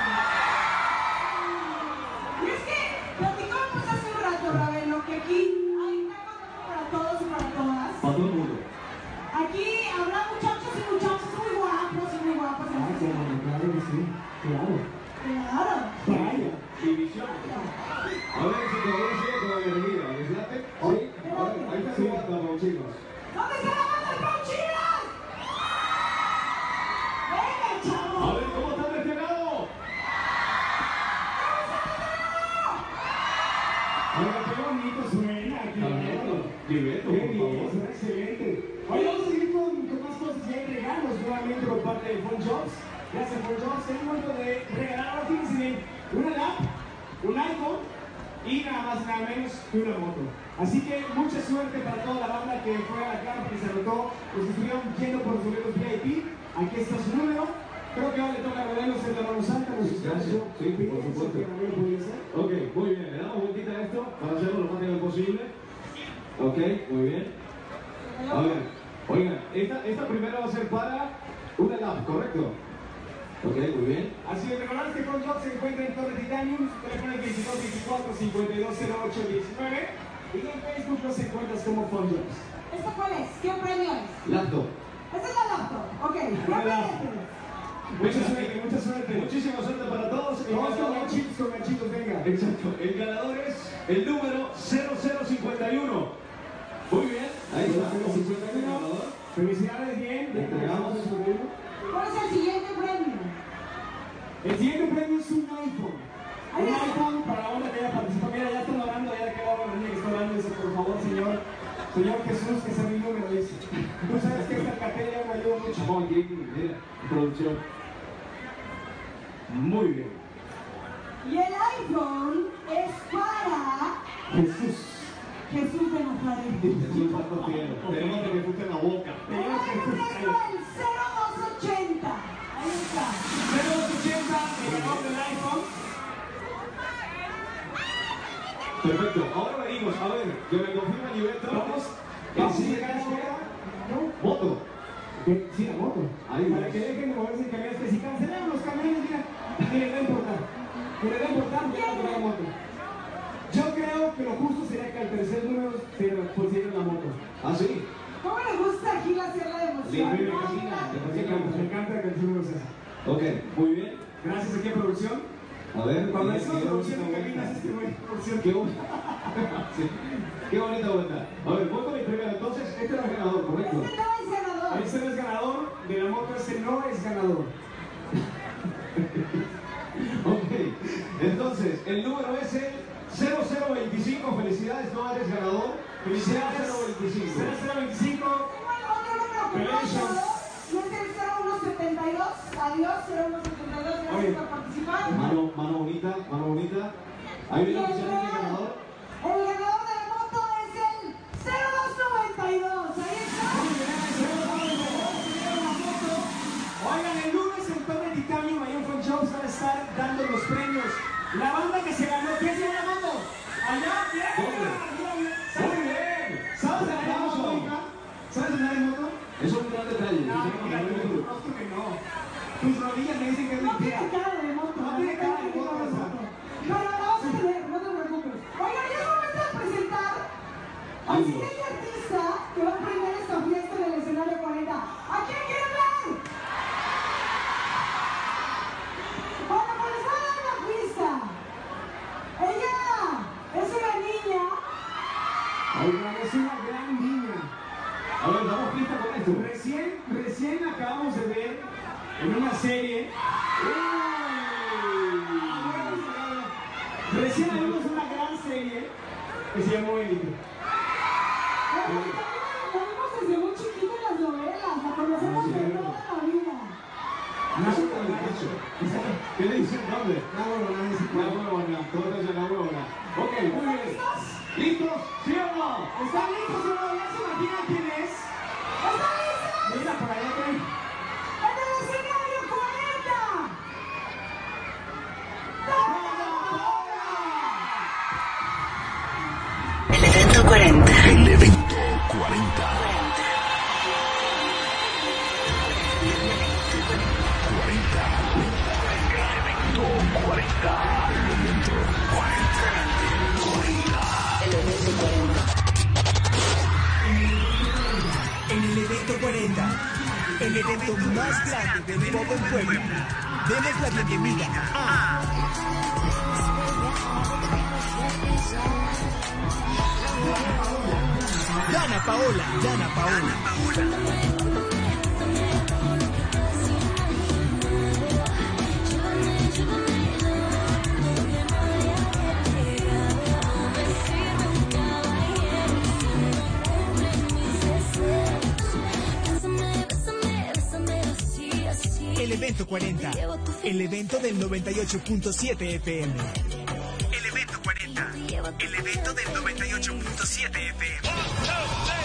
Y es que platicamos hace un rato, Ravelo, que aquí hay tacos para todos y para todas. Para todo el mundo. Aquí habrá muchachos y muchachas muy guapos y muy guapas. Claro que sí, claro. Claro. Vaya. División. A ver si todavía sigue con la guerrilla, ¿verdad? Sí, ahí está su banda, chicos. ¿Dónde está la banda de Pauchinas? ¡Venga, A chavo! ver, ¿cómo está de este lado? Oiga, qué bonito suena aquí. Gilberto, Qué por bien, favor. suena excelente. Oye, vamos a seguir con más cosas y hay regalos nuevamente por parte de Phone Jobs. Gracias, Phone Jobs. Es momento de regalar, ahora fíjense bien, una lap, un iPhone y nada más y nada menos que una moto. Así que mucha suerte para toda la banda que fue a la campa, que se anotó, los que estuvieron yendo por los boletos VIP. Aquí está su número. Creo que ahora le toca a Modelos en la mano santa. Gracias. Sí, por supuesto. Ok, muy bien. Le damos vueltita a esto para hacerlo lo más rápido posible. Ok, muy bien. A ver, oigan, esta primera va a ser para una lap, ¿correcto? Ok, muy bien. Así que recordad que Phone Jobs se encuentra en Torre Titanium, su teléfono es 2224-520819 y en Facebook nos encuentras como Phone Jobs. ¿Esta cuál es? ¿Qué premio es? Laptop. Esta es la laptop. Ok. ¿Qué premio Mucha suerte. Muchísima suerte para todos. El Todos con ganador- ganchitos, venga. Exacto. El ganador es el número 0051. Muy bien. Ahí está. 0051. El ganador. Felicidades, bien. Le entregamos. ¿Cuál es el siguiente premio? El siguiente premio es un iPhone. Ahí Un está. iPhone para la onda que haya participado. Mira, ya están hablando, ya quedó la niña que está hablando. Dice, por favor, Señor Jesús, que sea mi número, dice. Tú sabes que esta cartera me ayuda mucho. Vamos aquí, mira, producción. Muy bien. Y el iPhone es para Jesús. Jesús de Nazaret. Jesús Santo Cielo. Tenemos que Jesús en la boca. El iPhone es el 0280. Ahí está. 0280, el ganador del iPhone. Perfecto. Ahora venimos. A ver, que me confirma Gilberto. Vamos El a siguiente llegar es ahora. ¿No? moto. Sí, la moto. Ahí Para vamos. que dejen de moverse en camiones, que si cancelan los camiones, mira, que les va a importar. Que les va a importar que no la moto. Yo creo que lo justo sería que al tercer número se pusieran la moto. Ah, sí. ¿Cómo le gusta a Gil hacer la emoción? Libre, No, casi mira. nada. Me encanta que el tercer número sea. Ok, muy bien. Gracias aquí a producción. A ver, Cuando qué decimos producción en bonita cabinas, vuelta. es que no hay producción. Qué bonita. Sí. Qué bonita vuelta. A ver, voy con el primero. Entonces, este era el ganador, ¿correcto? Este no es ganador. Ese no es ganador de la moto, ese no es ganador. Ok, entonces el número es el 0025. Felicidades, no eres ganador. Felicidades, 025. 0025. Otro número que no ha ganado, no es el 0172. Adiós, 0172. Gracias por participar. Mano bonita, mano bonita. Ahí viene oficialmente el ganador. El ganador de la moto es el 0292. Ahí está. Oigan, el lunes en Torre Titanium, ahí en Phone Jobs van a estar dando los premios. La banda que se ganó, ¿qué se llama la moto? Allá, mira, Muy bien. ¿Sabes andar en moto, hija? ¿Sabes andar en moto? Eso es un gran detalle. No, mira, te conozco que no. Tus rodillas me dicen que es No mentira. tiene cara de moto. No tiene cara de moto, o sea. Pero la vamos a tener, no te preocupes. Oigan, ya es momento de presentar al siguiente artista que va a prender esta fiesta en el escenario 40. ¿A quién quieren ver? Bueno, pues les voy a dar una pista. Ella es una niña. Oigan, es una gran niña. A ver, damos pista con esto. Recién acabamos de ver en una serie. Recién vimos una gran serie que se llamó Élite. Lo vimos desde muy chiquito en las novelas, la conocemos de toda la vida. ¿Qué le dice el nombre? La huevona, todos en la huevona. Ok, muy bien. ¿Listos? ¿Sí o no? ¿Están listos o no? ¿Ya se imaginan quién es? ¿Están listos? Mira, por allá trae. ¡En el escenario 40! El evento 40. El evento 40. En el evento 40, el evento más grande del pop en Puebla, demos la bienvenida a Dana Paola. El evento 40, el evento del 98.7 FM. El evento 40, el evento del 98.7 FM.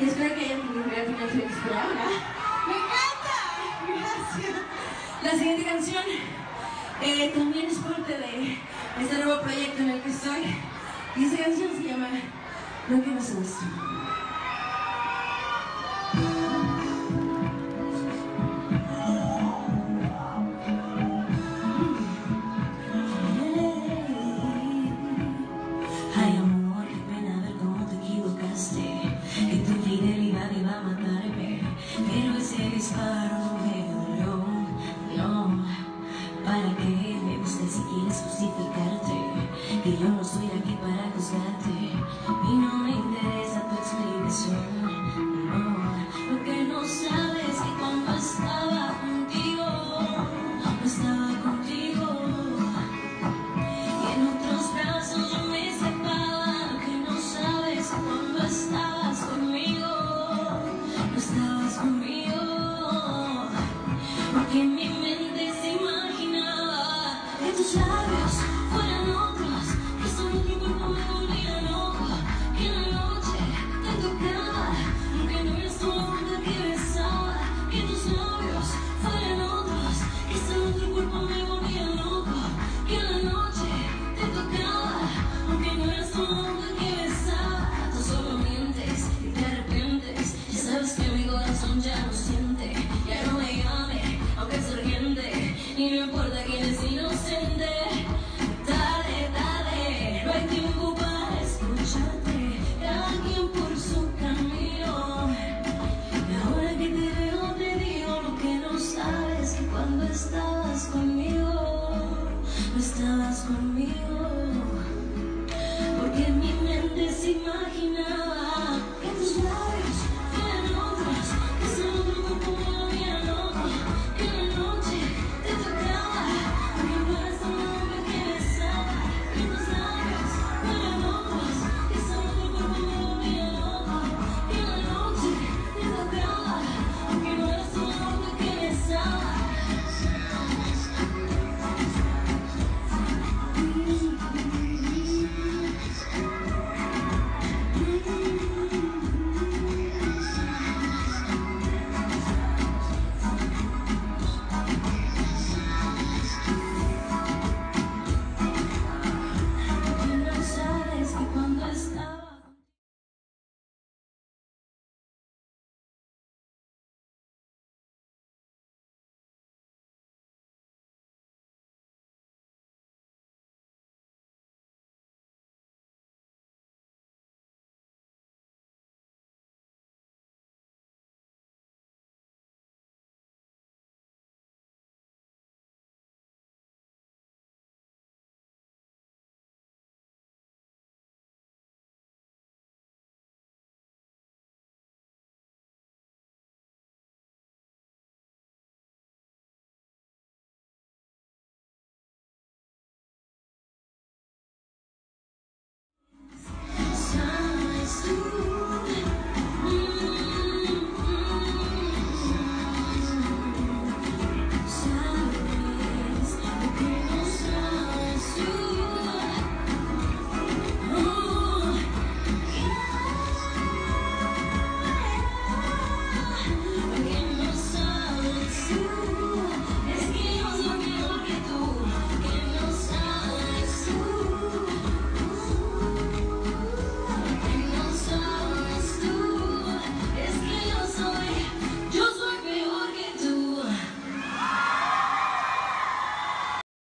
y espero que hayan tenido un gran final feliz por ahora. ¡Me encanta! Gracias. La siguiente canción también es parte de este nuevo proyecto en el que estoy, y esta canción se llama Lo que no se muestra. Ay amor, qué pena ver cómo te equivocaste, que tu fidelidad iba a matarme, pero ese disparo no me dolió, no. ¿Para qué me gusta si quieres justificarte? Que yo no estoy aquí para juzgarte.